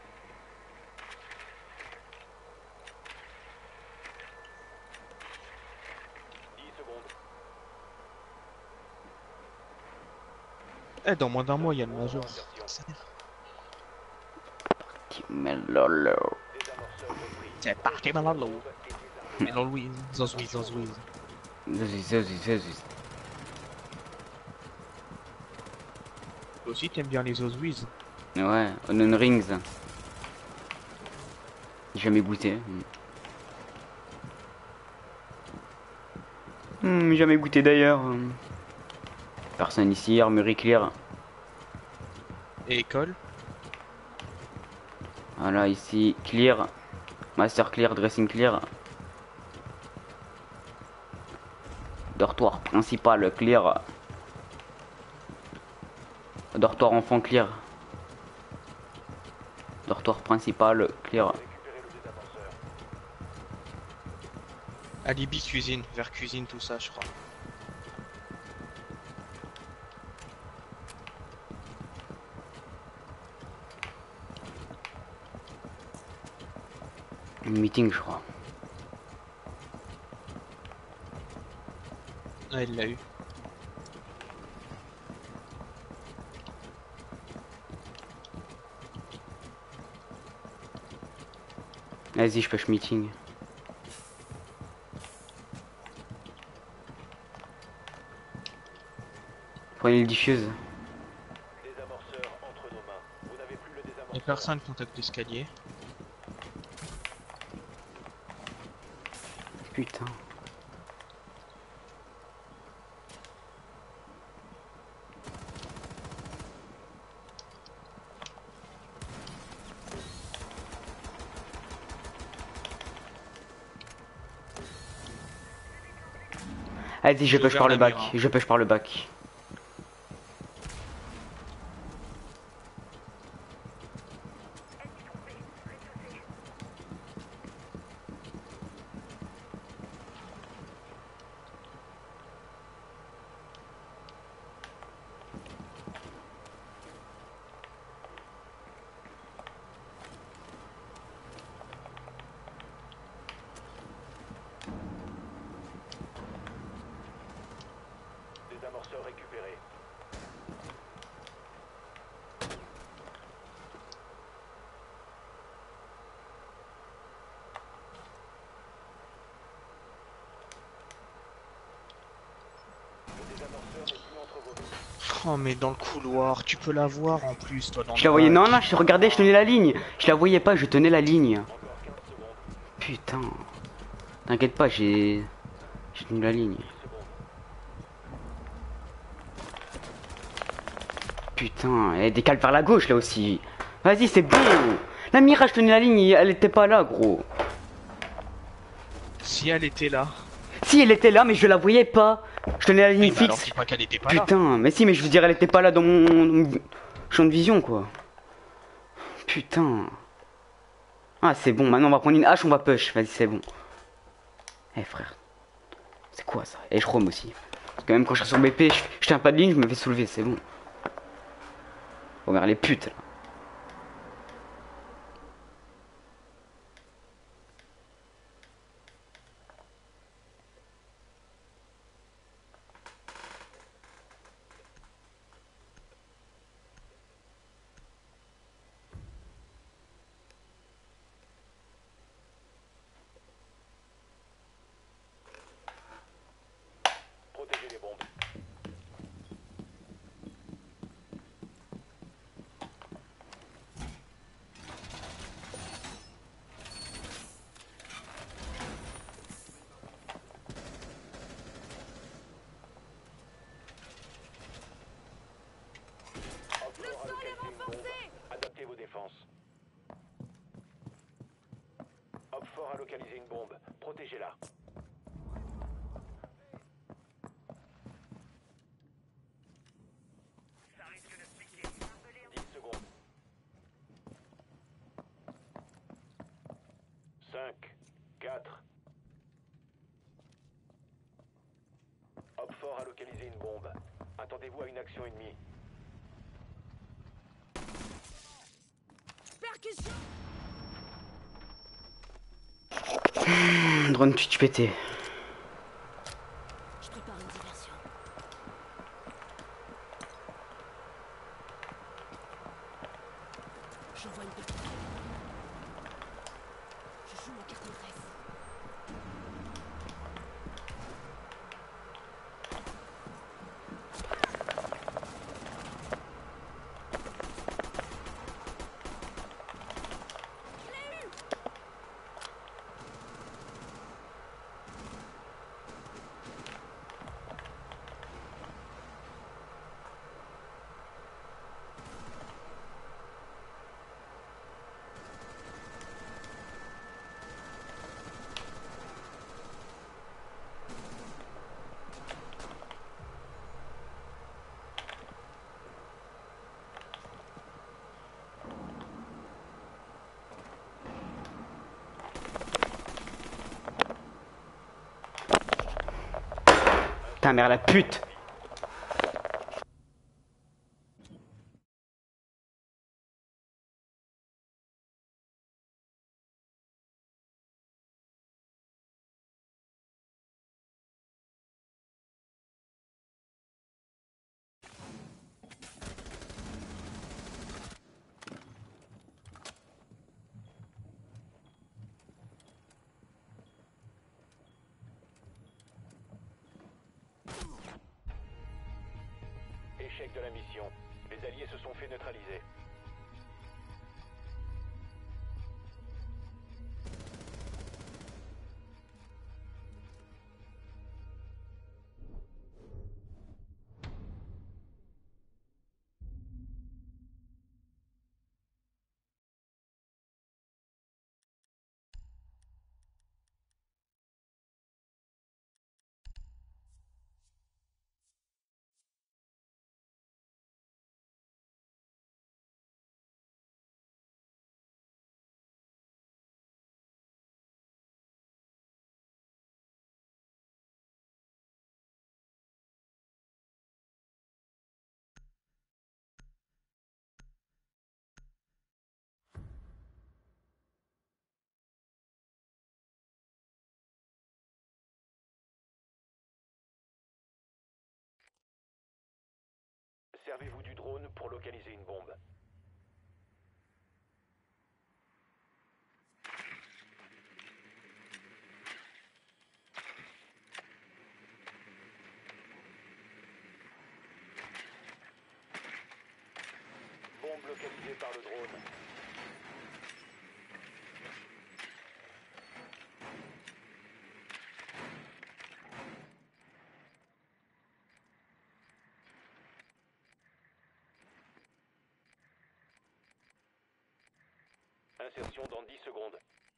Eh, dans moins d'un mois, il y a le major. Melolo. C'est parti, malalo. Hello, Louise. Zozouise. Zozouise. Toi aussi, t'aimes bien les Zozouise. Ouais, Onion Rings. J'ai jamais goûté. Jamais goûté d'ailleurs. Personne ici, armurerie clear. Et école? Voilà, ici, clear. Master clear, dressing clear. Dortoir principal clear. Dortoir enfant clear. Dortoir principal clear. Récupérez le désamorceur. Alibi cuisine, vers cuisine, tout ça, je crois. Meeting, je crois. Ah, il l'a eu. Vas-y, je push meeting. Prenez le diffuse. Désamorceur entre nos mains. Vous n'avez plus le désamorceur. Y'a personne contact l'escalier. Putain. Vas-y, je J'ai push ouvert par le la bac. mire, hein. Je push par le bac. Désamorceur récupéré. Le désamorceur n'est plus entre vos mains. Oh, mais dans le couloir, tu peux la voir en plus, toi, dans Je le la voyais. bac. Non, non, je regardais, je tenais la ligne. Je la voyais pas, je tenais la ligne. Encore 15 secondes. Putain. T'inquiète pas, j'ai tenu la ligne. 10 secondes. Putain, elle décale vers la gauche là aussi. Vas-y, c'est bon. La Mirage tenait la ligne, elle était pas là, gros. Si elle était là. Si, elle était là, mais je la voyais pas. Je tenais la ligne Oui, bah alors fixe. dis pas qu'elle était pas là. Putain, mais si, mais je veux dire, elle était pas là dans mon champ de vision, quoi. Putain. Ah, c'est bon, maintenant on va prendre une hache, on va push. Vas-y, c'est bon. Eh, frère. C'est quoi ça? Et je roam aussi. Parce que même quand je suis sur BP, je tiens pas de ligne, je me fais soulever, c'est bon. Regarde les putes, là. Protégez les bombes. Le sol est renforcé. Adaptez vos défenses. Opfort a localisé une bombe. Protégez-la. Ça risque de se piquer. 10 secondes. 5, 4. Opfort a localisé une bombe. Attendez-vous à une action ennemie. Percussion. Drone Twitch pété. Je prépare une diversion. J'envoie une petite. Je joue ma carte maîtresse. Ta mère la pute. Échec de la mission. Les alliés se sont fait neutraliser. Servez-vous du drone pour localiser une bombe. Bombe localisée par le drone. Insertion dans 10 secondes.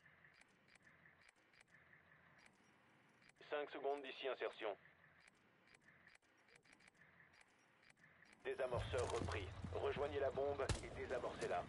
5 secondes d'ici insertion. Désamorceur repris. Rejoignez la bombe et désamorcez-la.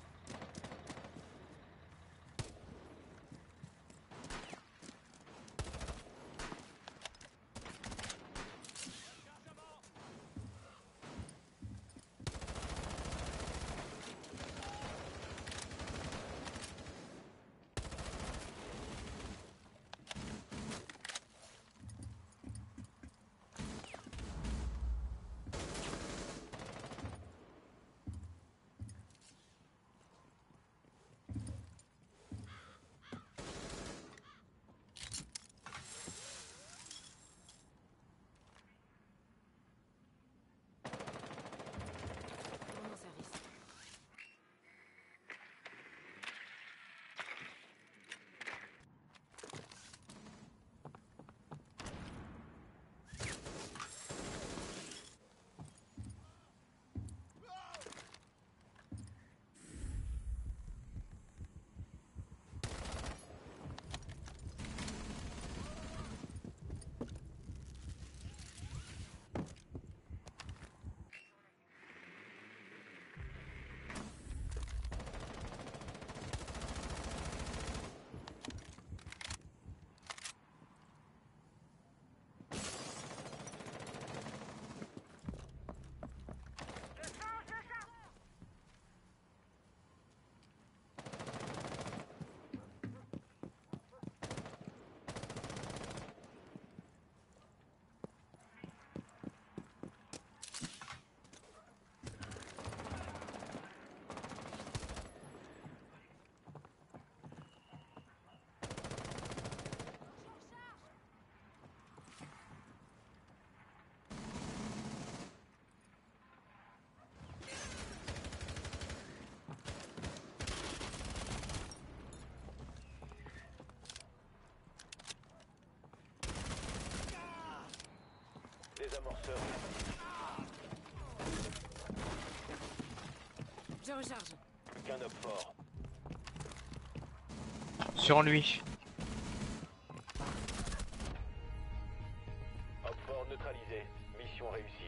Mon service. Désamorceur. Je recharge. Qu'un homme fort. Sur lui. Homme fort neutralisé. Mission réussie.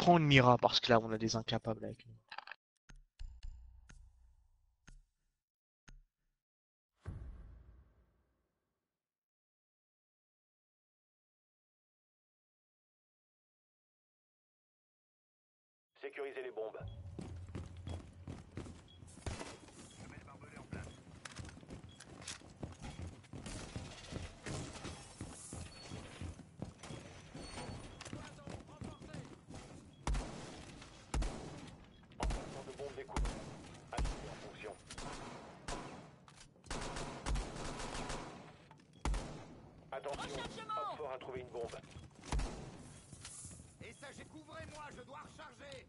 Prends une Mira parce que là on a des incapables avec nous. Sécurisez les bombes. Emplacement de bombes d'écoute. Activez en fonction. Attention, Oxford a trouvé une bombe. Et ça, j'ai couvrez-moi, je dois recharger.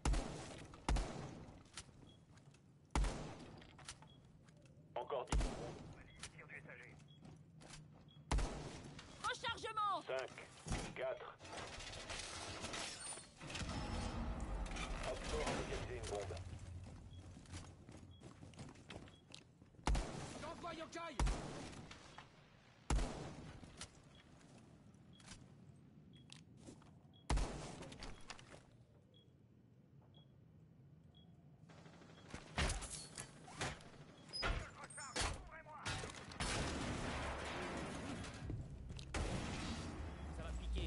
Encore 10 secondes. Tir du SAG. Rechargement. 5, 4. Oxford a localisé une bombe. J'envoie Yokai. Ça va piquer.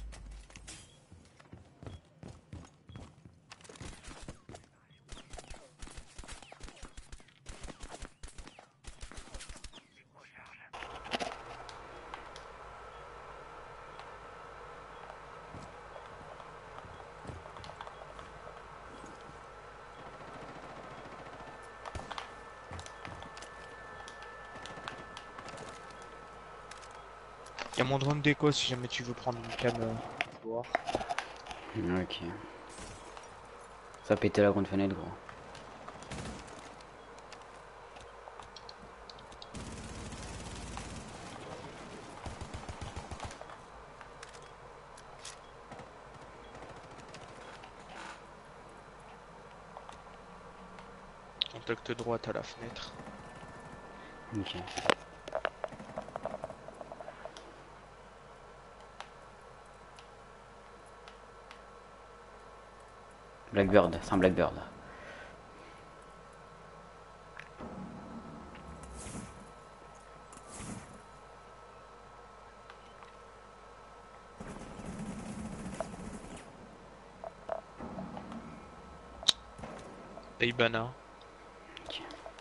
Il y a mon drone d'écho si jamais tu veux prendre une cam. Voir. Ok. Ça a pété la grande fenêtre, gros. Contact droite à la fenêtre. Ok. Blackbird, c'est un Blackbird. Ibana. Ok.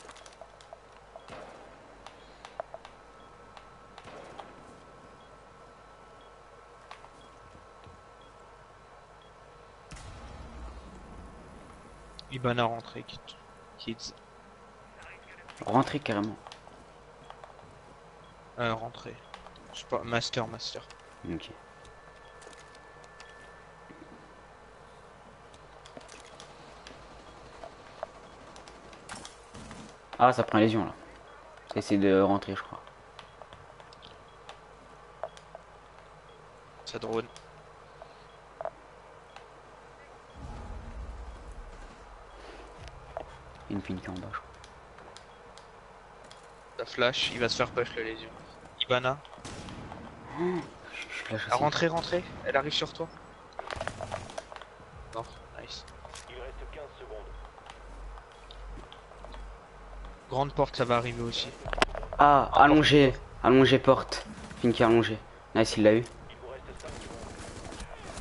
Ibana rentré, kids. Rentrez carrément. Rentré. Je sais pas, master. Ok. Ah, ça prend lésion là. Ça essaie de rentrer, je crois. Ça drone. Il y a une pink en bas, je crois. Ça flash, il va se faire push la lésion. Ibana. Je flash Ah, aussi. rentrez, elle arrive sur toi. Non, nice. Il reste 15 secondes. Grande porte, ça va arriver aussi. Ah, allongé. Allongé porte. Pink allongé. Nice, il l'a eu. Il vous reste 5 secondes.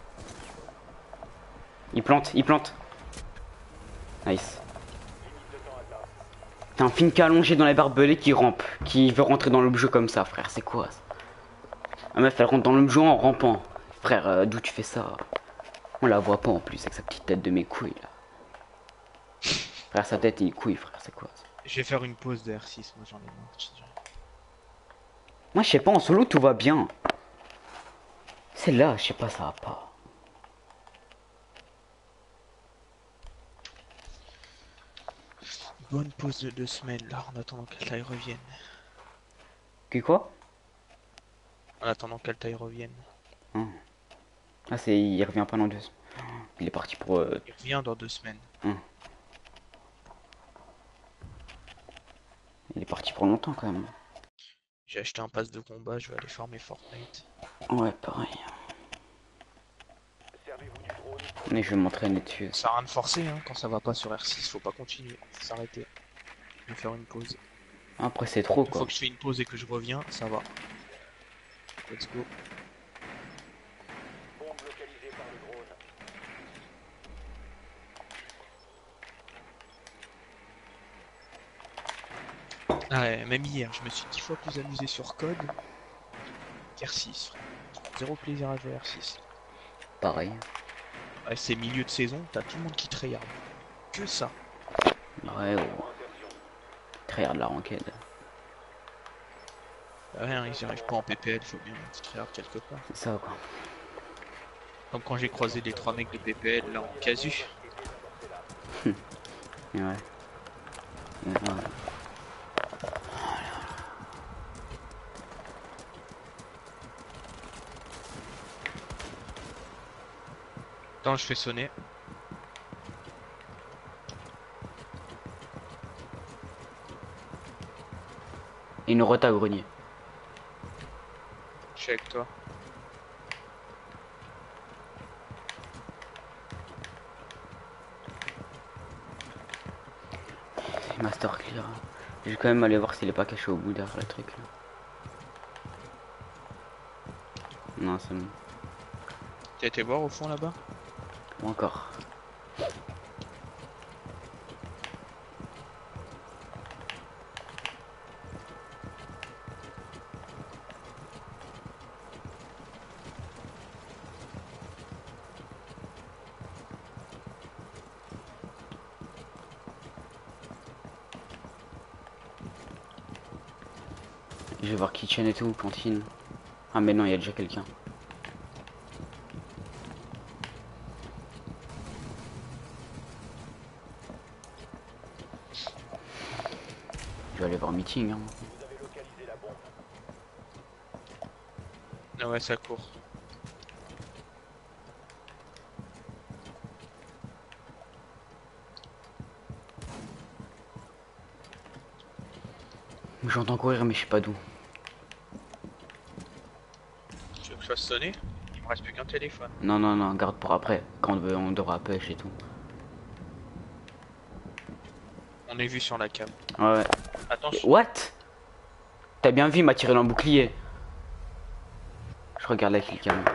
Il plante. Nice. Limite de temps atteint. T'as un Pink allongé dans les barbelés qui rampe. Qui veut rentrer dans l'objet comme ça, frère. C'est quoi ça? La meuf, elle rentre dans l'objet en rampant. Frère, d'où tu fais ça? On la voit pas en plus avec sa petite tête de mes couilles là. Frère, sa tête et les couilles, frère, c'est quoi ça? Je vais faire une pause de R6, moi j'en ai marre. Moi, je sais pas, en solo tout va bien. Celle-là, je sais pas, ça va pas. Bonne pause de 2 semaines là, en attendant qu'elle taille revienne. Que quoi? En attendant qu'elle taille revienne. Ah, c'est. Il revient pas dans 2 semaines. Il est parti pour. Il revient dans 2 semaines. Il est parti pour longtemps quand même. J'ai acheté un pass de combat, je vais aller farmer Fortnite. Ouais, pareil. Servez-vous du drone. Mais je vais m'entraîner dessus. Ça sert à rien de forcer, hein. Quand ça va pas sur R6, faut pas continuer. Faut s'arrêter. Je vais faire une pause. Après c'est trop Une quoi. fois que je fais une pause et que je reviens, ça va. Let's go. Bombe localisée par le drone. Ah ouais, même hier, je me suis 10 fois plus amusé sur code qu'R6. Zéro plaisir à jouer à R6. Pareil. Ouais, c'est milieu de saison, t'as tout le monde qui tryhard. Que ça. Ouais, gros. Tryhard de la ranked. Ah ouais, hein, ils y arrivent pas en PPL, faut bien un petit tryhard quelque part. C'est ça quoi. Comme quand j'ai croisé les 3 mecs de PPL là en casu. Ouais. Ouais. Attends, je fais sonner. Et une rota grenier. Je suis avec toi. Master clear. Je vais quand même aller voir s'il est pas caché au bout derrière le truc là. Non, c'est bon. T'as été voir au fond là-bas? Pas encore. Je vais voir kitchen et tout, cantine. Ah mais non, il y a déjà quelqu'un. Je vais aller voir meeting. Hein. Vous avez localisé la bombe. Ah ouais, ça court. J'entends courir mais je sais pas d'où. Tu veux que je fasse sonner? Il me reste plus qu'un téléphone. Non, non, non, garde pour après. Quand on devra pêche et tout. On est vu sur la cam. Ouais, ouais. Attention. What? T'as bien vu, il m'a tiré dans le bouclier. Je regarde la killcam.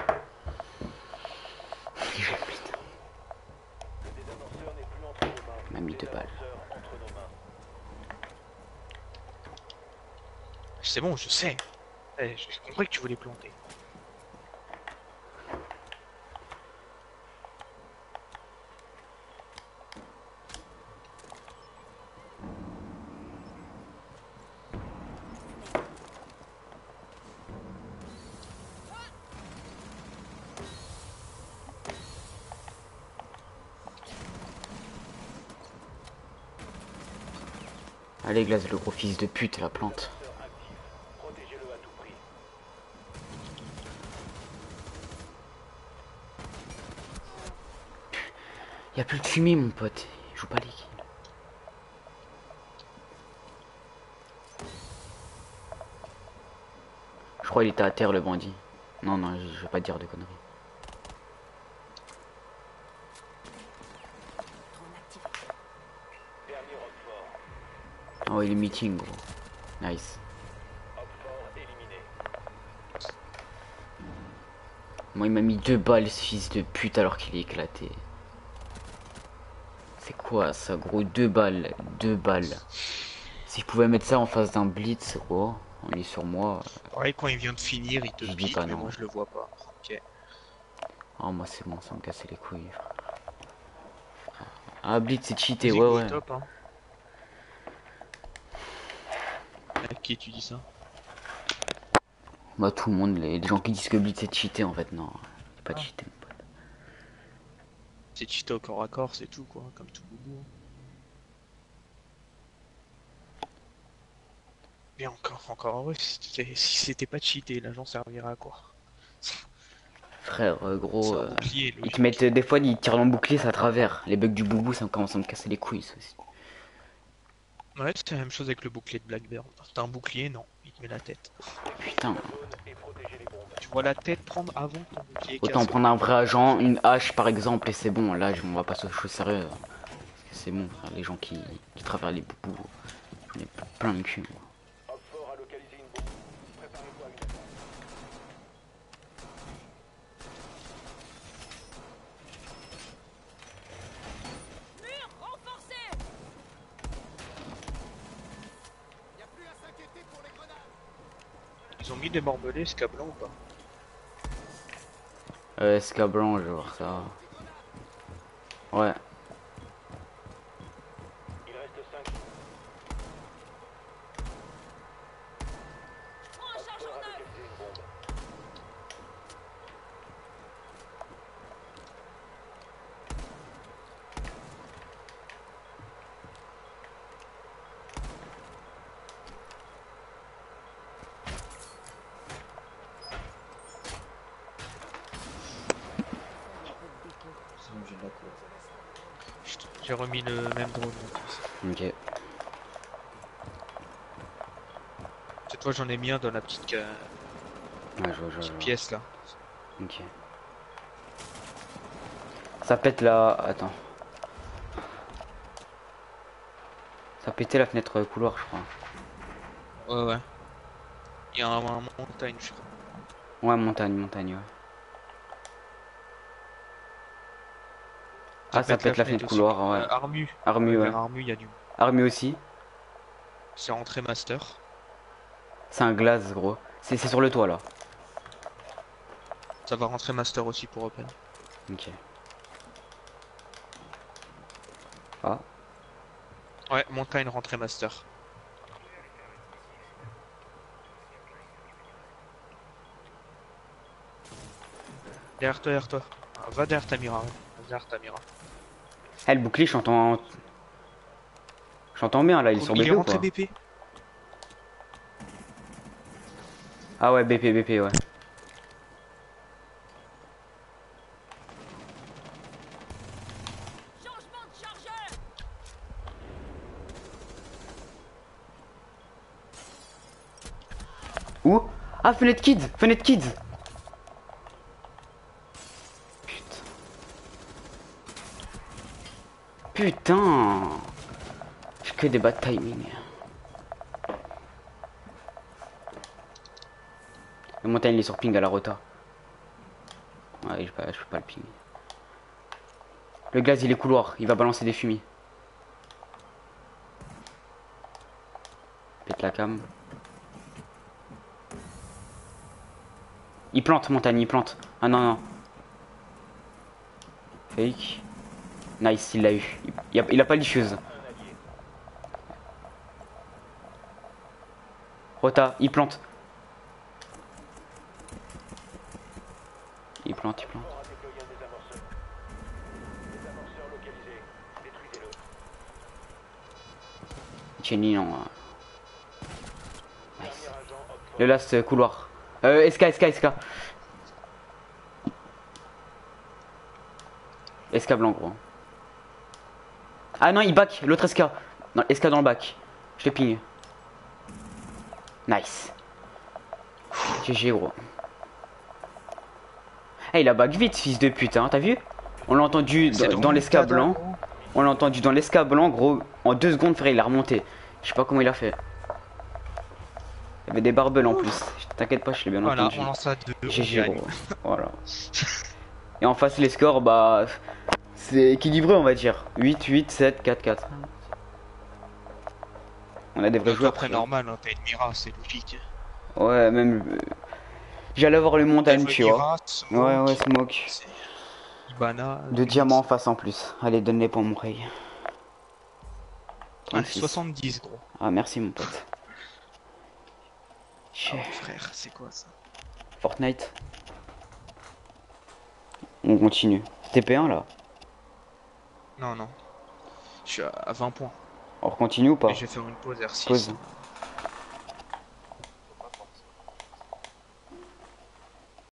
Putain. Le désamorceur n'est plus entre nos mains. Il m'a mis 2 balles. Désamorceur entre nos mains. C'est bon, je sais. Eh, j'ai compris que tu voulais planter. Allez, glace, le gros fils de pute, la plante. Désamorceur actif. Protégez-le à tout prix. Y'a plus de fumée, mon pote. Il joue pas les kills. Je crois qu'il était à terre, le bandit. Non, non, je vais pas dire de conneries. Drone activé. Dernier Roquefort. Oh, il est meeting, gros. Nice. Roquefort éliminé. Moi, il m'a mis 2 balles, ce fils de pute, alors qu'il est éclaté. C'est quoi ça, gros? 2 balles. 2 balles. S'il pouvait mettre ça en face d'un blitz, gros, on est sur moi. Ouais, quand il vient de finir, il te Je dis pique, pas mais non. moi je le vois pas. Ok. Oh, moi, c'est bon, ça me cassait les couilles. Ah, blitz, c'est cheaté, Vas-y, ouais, go, ouais. top, hein. À qui tu dis ça? Bah, tout le monde, les gens qui disent que blitz, c'est cheaté, en fait, non. C'est pas Ah. cheaté, mon pote. C'est cheaté au corps à corps, c'est tout quoi, comme tout boubou. Mais encore heureux, si c'était pas cheaté, l'agent servira à quoi? Frère, gros, C'est un bouclier, ils logique. te mettent des fois, ils tirent dans le bouclier, ça à travers. Les bugs du boubou, ça commence à me casser les couilles, ça aussi. Ouais, c'est la même chose avec le bouclier de Blackbeard. T'as un bouclier, non, il te met la tête. Putain, Zone et protégez les bombes. Tu tu vois la tête prendre avant ton bouclier. Autant casque. prendre un vrai agent, une hache par exemple, et c'est bon. Là, on va pas se choses sérieux. Parce que c'est bon, frère, les gens qui traversent les boubous. J'en ai plein de cul. Moi. Op fort a localisé une bombe. Préparez-vous à une attaque. Mur renforcé. Y a plus à s'inquiéter pour les grenades. Ils ont mis des barbelés, ce câble ou pas? SK blanc, je vais voir ça. Ouais. Il reste 5. Prends un Op chargeur fort a neuf. localisé une bombe. C'est bon, j'ai de la cour. J'ai remis le même drone. Ok. Cette fois j'en ai mis un dans la petite, Ouais, je vois. pièce là. Ok. Ça pète là. Attends. Ça pétait la fenêtre couloir, je crois. Ouais. Il y a un montagne, je crois. Ouais, montagne, ouais. Ah, ça pète la fenêtre aussi. couloir, ouais. Armu. Armu, ouais. Vers Armu, il y a du. Armu aussi. C'est entrée master. C'est un glace, gros. C'est sur le toit là. Ça va rentrer master aussi pour open. Ok. Ah. Ouais, montagne rentrée master. Derrière toi. Ah, va derrière Tamira. Eh, le bouclier, j'entends bien là, il est sur Il BP est ou rentré pas? BP. Ah ouais, BP, ouais. Changement de chargeur. Où? Ah, fenêtre kids. Putain. Putain. J'ai que des bad timing. La montagne il est sur ping à la rota. Ouais, je peux pas le ping. Le gaz il est couloir, il va balancer des fumis. Pète la cam. Il plante, montagne, il plante. Ah non. Fake. Nice, il l'a eu. Il a pas l'issueuse. Rota, il plante. Il plante. Fort a déployé un désamorceur. Désamorceur localisé. Détruisez-le. Jenny, non. Dernier Nice. agent op fort. Le last couloir. SK. SK blanc, gros. Ah non, il back, l'autre SK. Non, SK dans le back. Je l'ai ping. Nice. GG, gros. Eh, il a back vite, fils de pute, hein, t'as vu? On l'a entendu dans l'esca blanc. On l'a entendu dans l'esca blanc, gros. En 2 secondes, frère, il a remonté. Je sais pas comment il a fait. Il y avait des barbels en plus. T'inquiète pas, je l'ai bien Voilà, entendu. on lance à 2. GG, gros. Voilà. Et en face, les scores, bah. C'est équilibré, on va dire. 8, 7, 4. On a des vrais joueurs. Après, normal, hein, t'as une Mira, c'est logique. Ouais, même. J'allais voir les montagnes, tu vois. Ouais, smoke. Ibana. 2 diamants en face en plus. Allez, donne-les pour mon rey. Allez, 36. 70, gros. Ah, merci, mon pote. Ah, frère, c'est quoi ça? Fortnite. On continue. C'était P1 là. Non. Je suis à 20 points. On continue ou pas? Et je vais faire une pause R6. Pause.